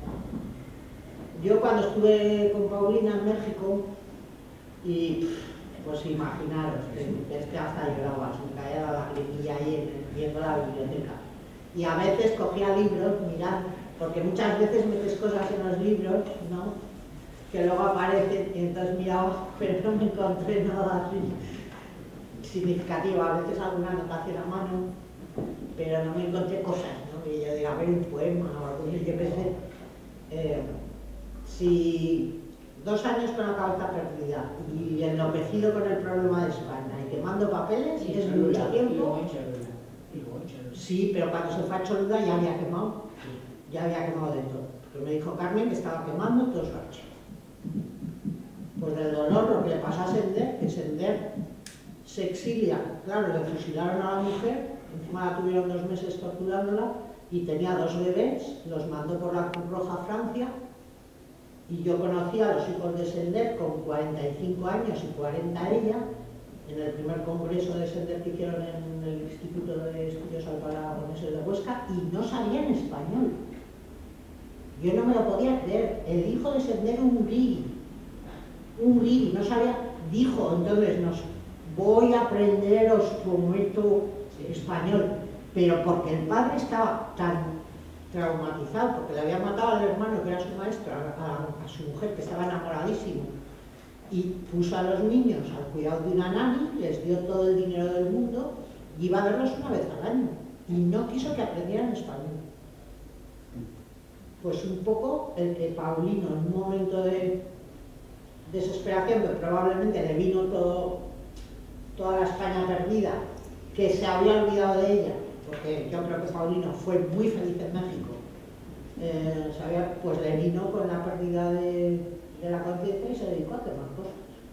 Yo cuando estuve con Paulina en México, y pues imaginaros, es que hasta lloraba, se me caía la lagrimilla ahí viendo la biblioteca. Y a veces cogía libros, mirad, porque muchas veces metes cosas en los libros, ¿no?, que luego aparecen, y entonces miraba, pero no me encontré nada así significativo. A veces alguna anotación a mano, pero no me encontré cosas, ¿no?, que yo diga, a ver, un poema o algo así, yo qué sé. Si 2 años con la cabeza perdida y enloquecido con el problema de España y quemando papeles, y es mucho tiempo. Sí, pero cuando se fue a Cholula ya había quemado de todo. Porque me dijo Carmen que estaba quemando todo su archivo. Pues del dolor, lo que le pasa a Sender, que Sender se exilia, claro, le fusilaron a la mujer, encima la tuvieron 2 meses torturándola, y tenía 2 bebés, los mandó por la Cruz Roja a Francia, y yo conocí a los hijos de Sender con 45 años y 40 ella, en el primer congreso de Sender que hicieron en el Instituto de Estudios Aragoneses de Huesca, y no sabían español. Yo no me lo podía creer. El hijo de Sender, un guiri, no sabía, dijo, entonces voy a aprenderos como esto español, pero porque el padre estaba tan traumatizado, porque le había matado al hermano que era su maestro, a su mujer que estaba enamoradísimo, y puso a los niños al cuidado de una nani, les dio todo el dinero del mundo y iba a verlos una vez al año, y no quiso que aprendieran español. Pues un poco el que Paulino, en un momento de desesperación, que probablemente le vino toda la España perdida, que se había olvidado de ella, porque yo creo que Paulino fue muy feliz en México, pues le vino con la pérdida de de la conciencia y se dedicó a hacer más cosas.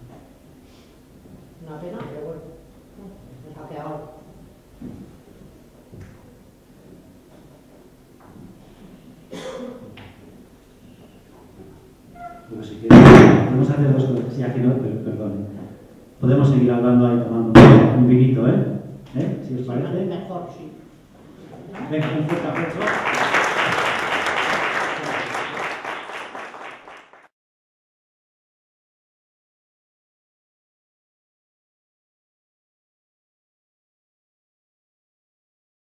Una pena, pero bueno, es lo que ahora. Bueno, si quieres, podemos hacer dos cosas, ya que no, perdón. Podemos seguir hablando ahí tomando un vinito, ¿eh? Si os parece. Mejor, sí. Venga, un fuerte aplauso.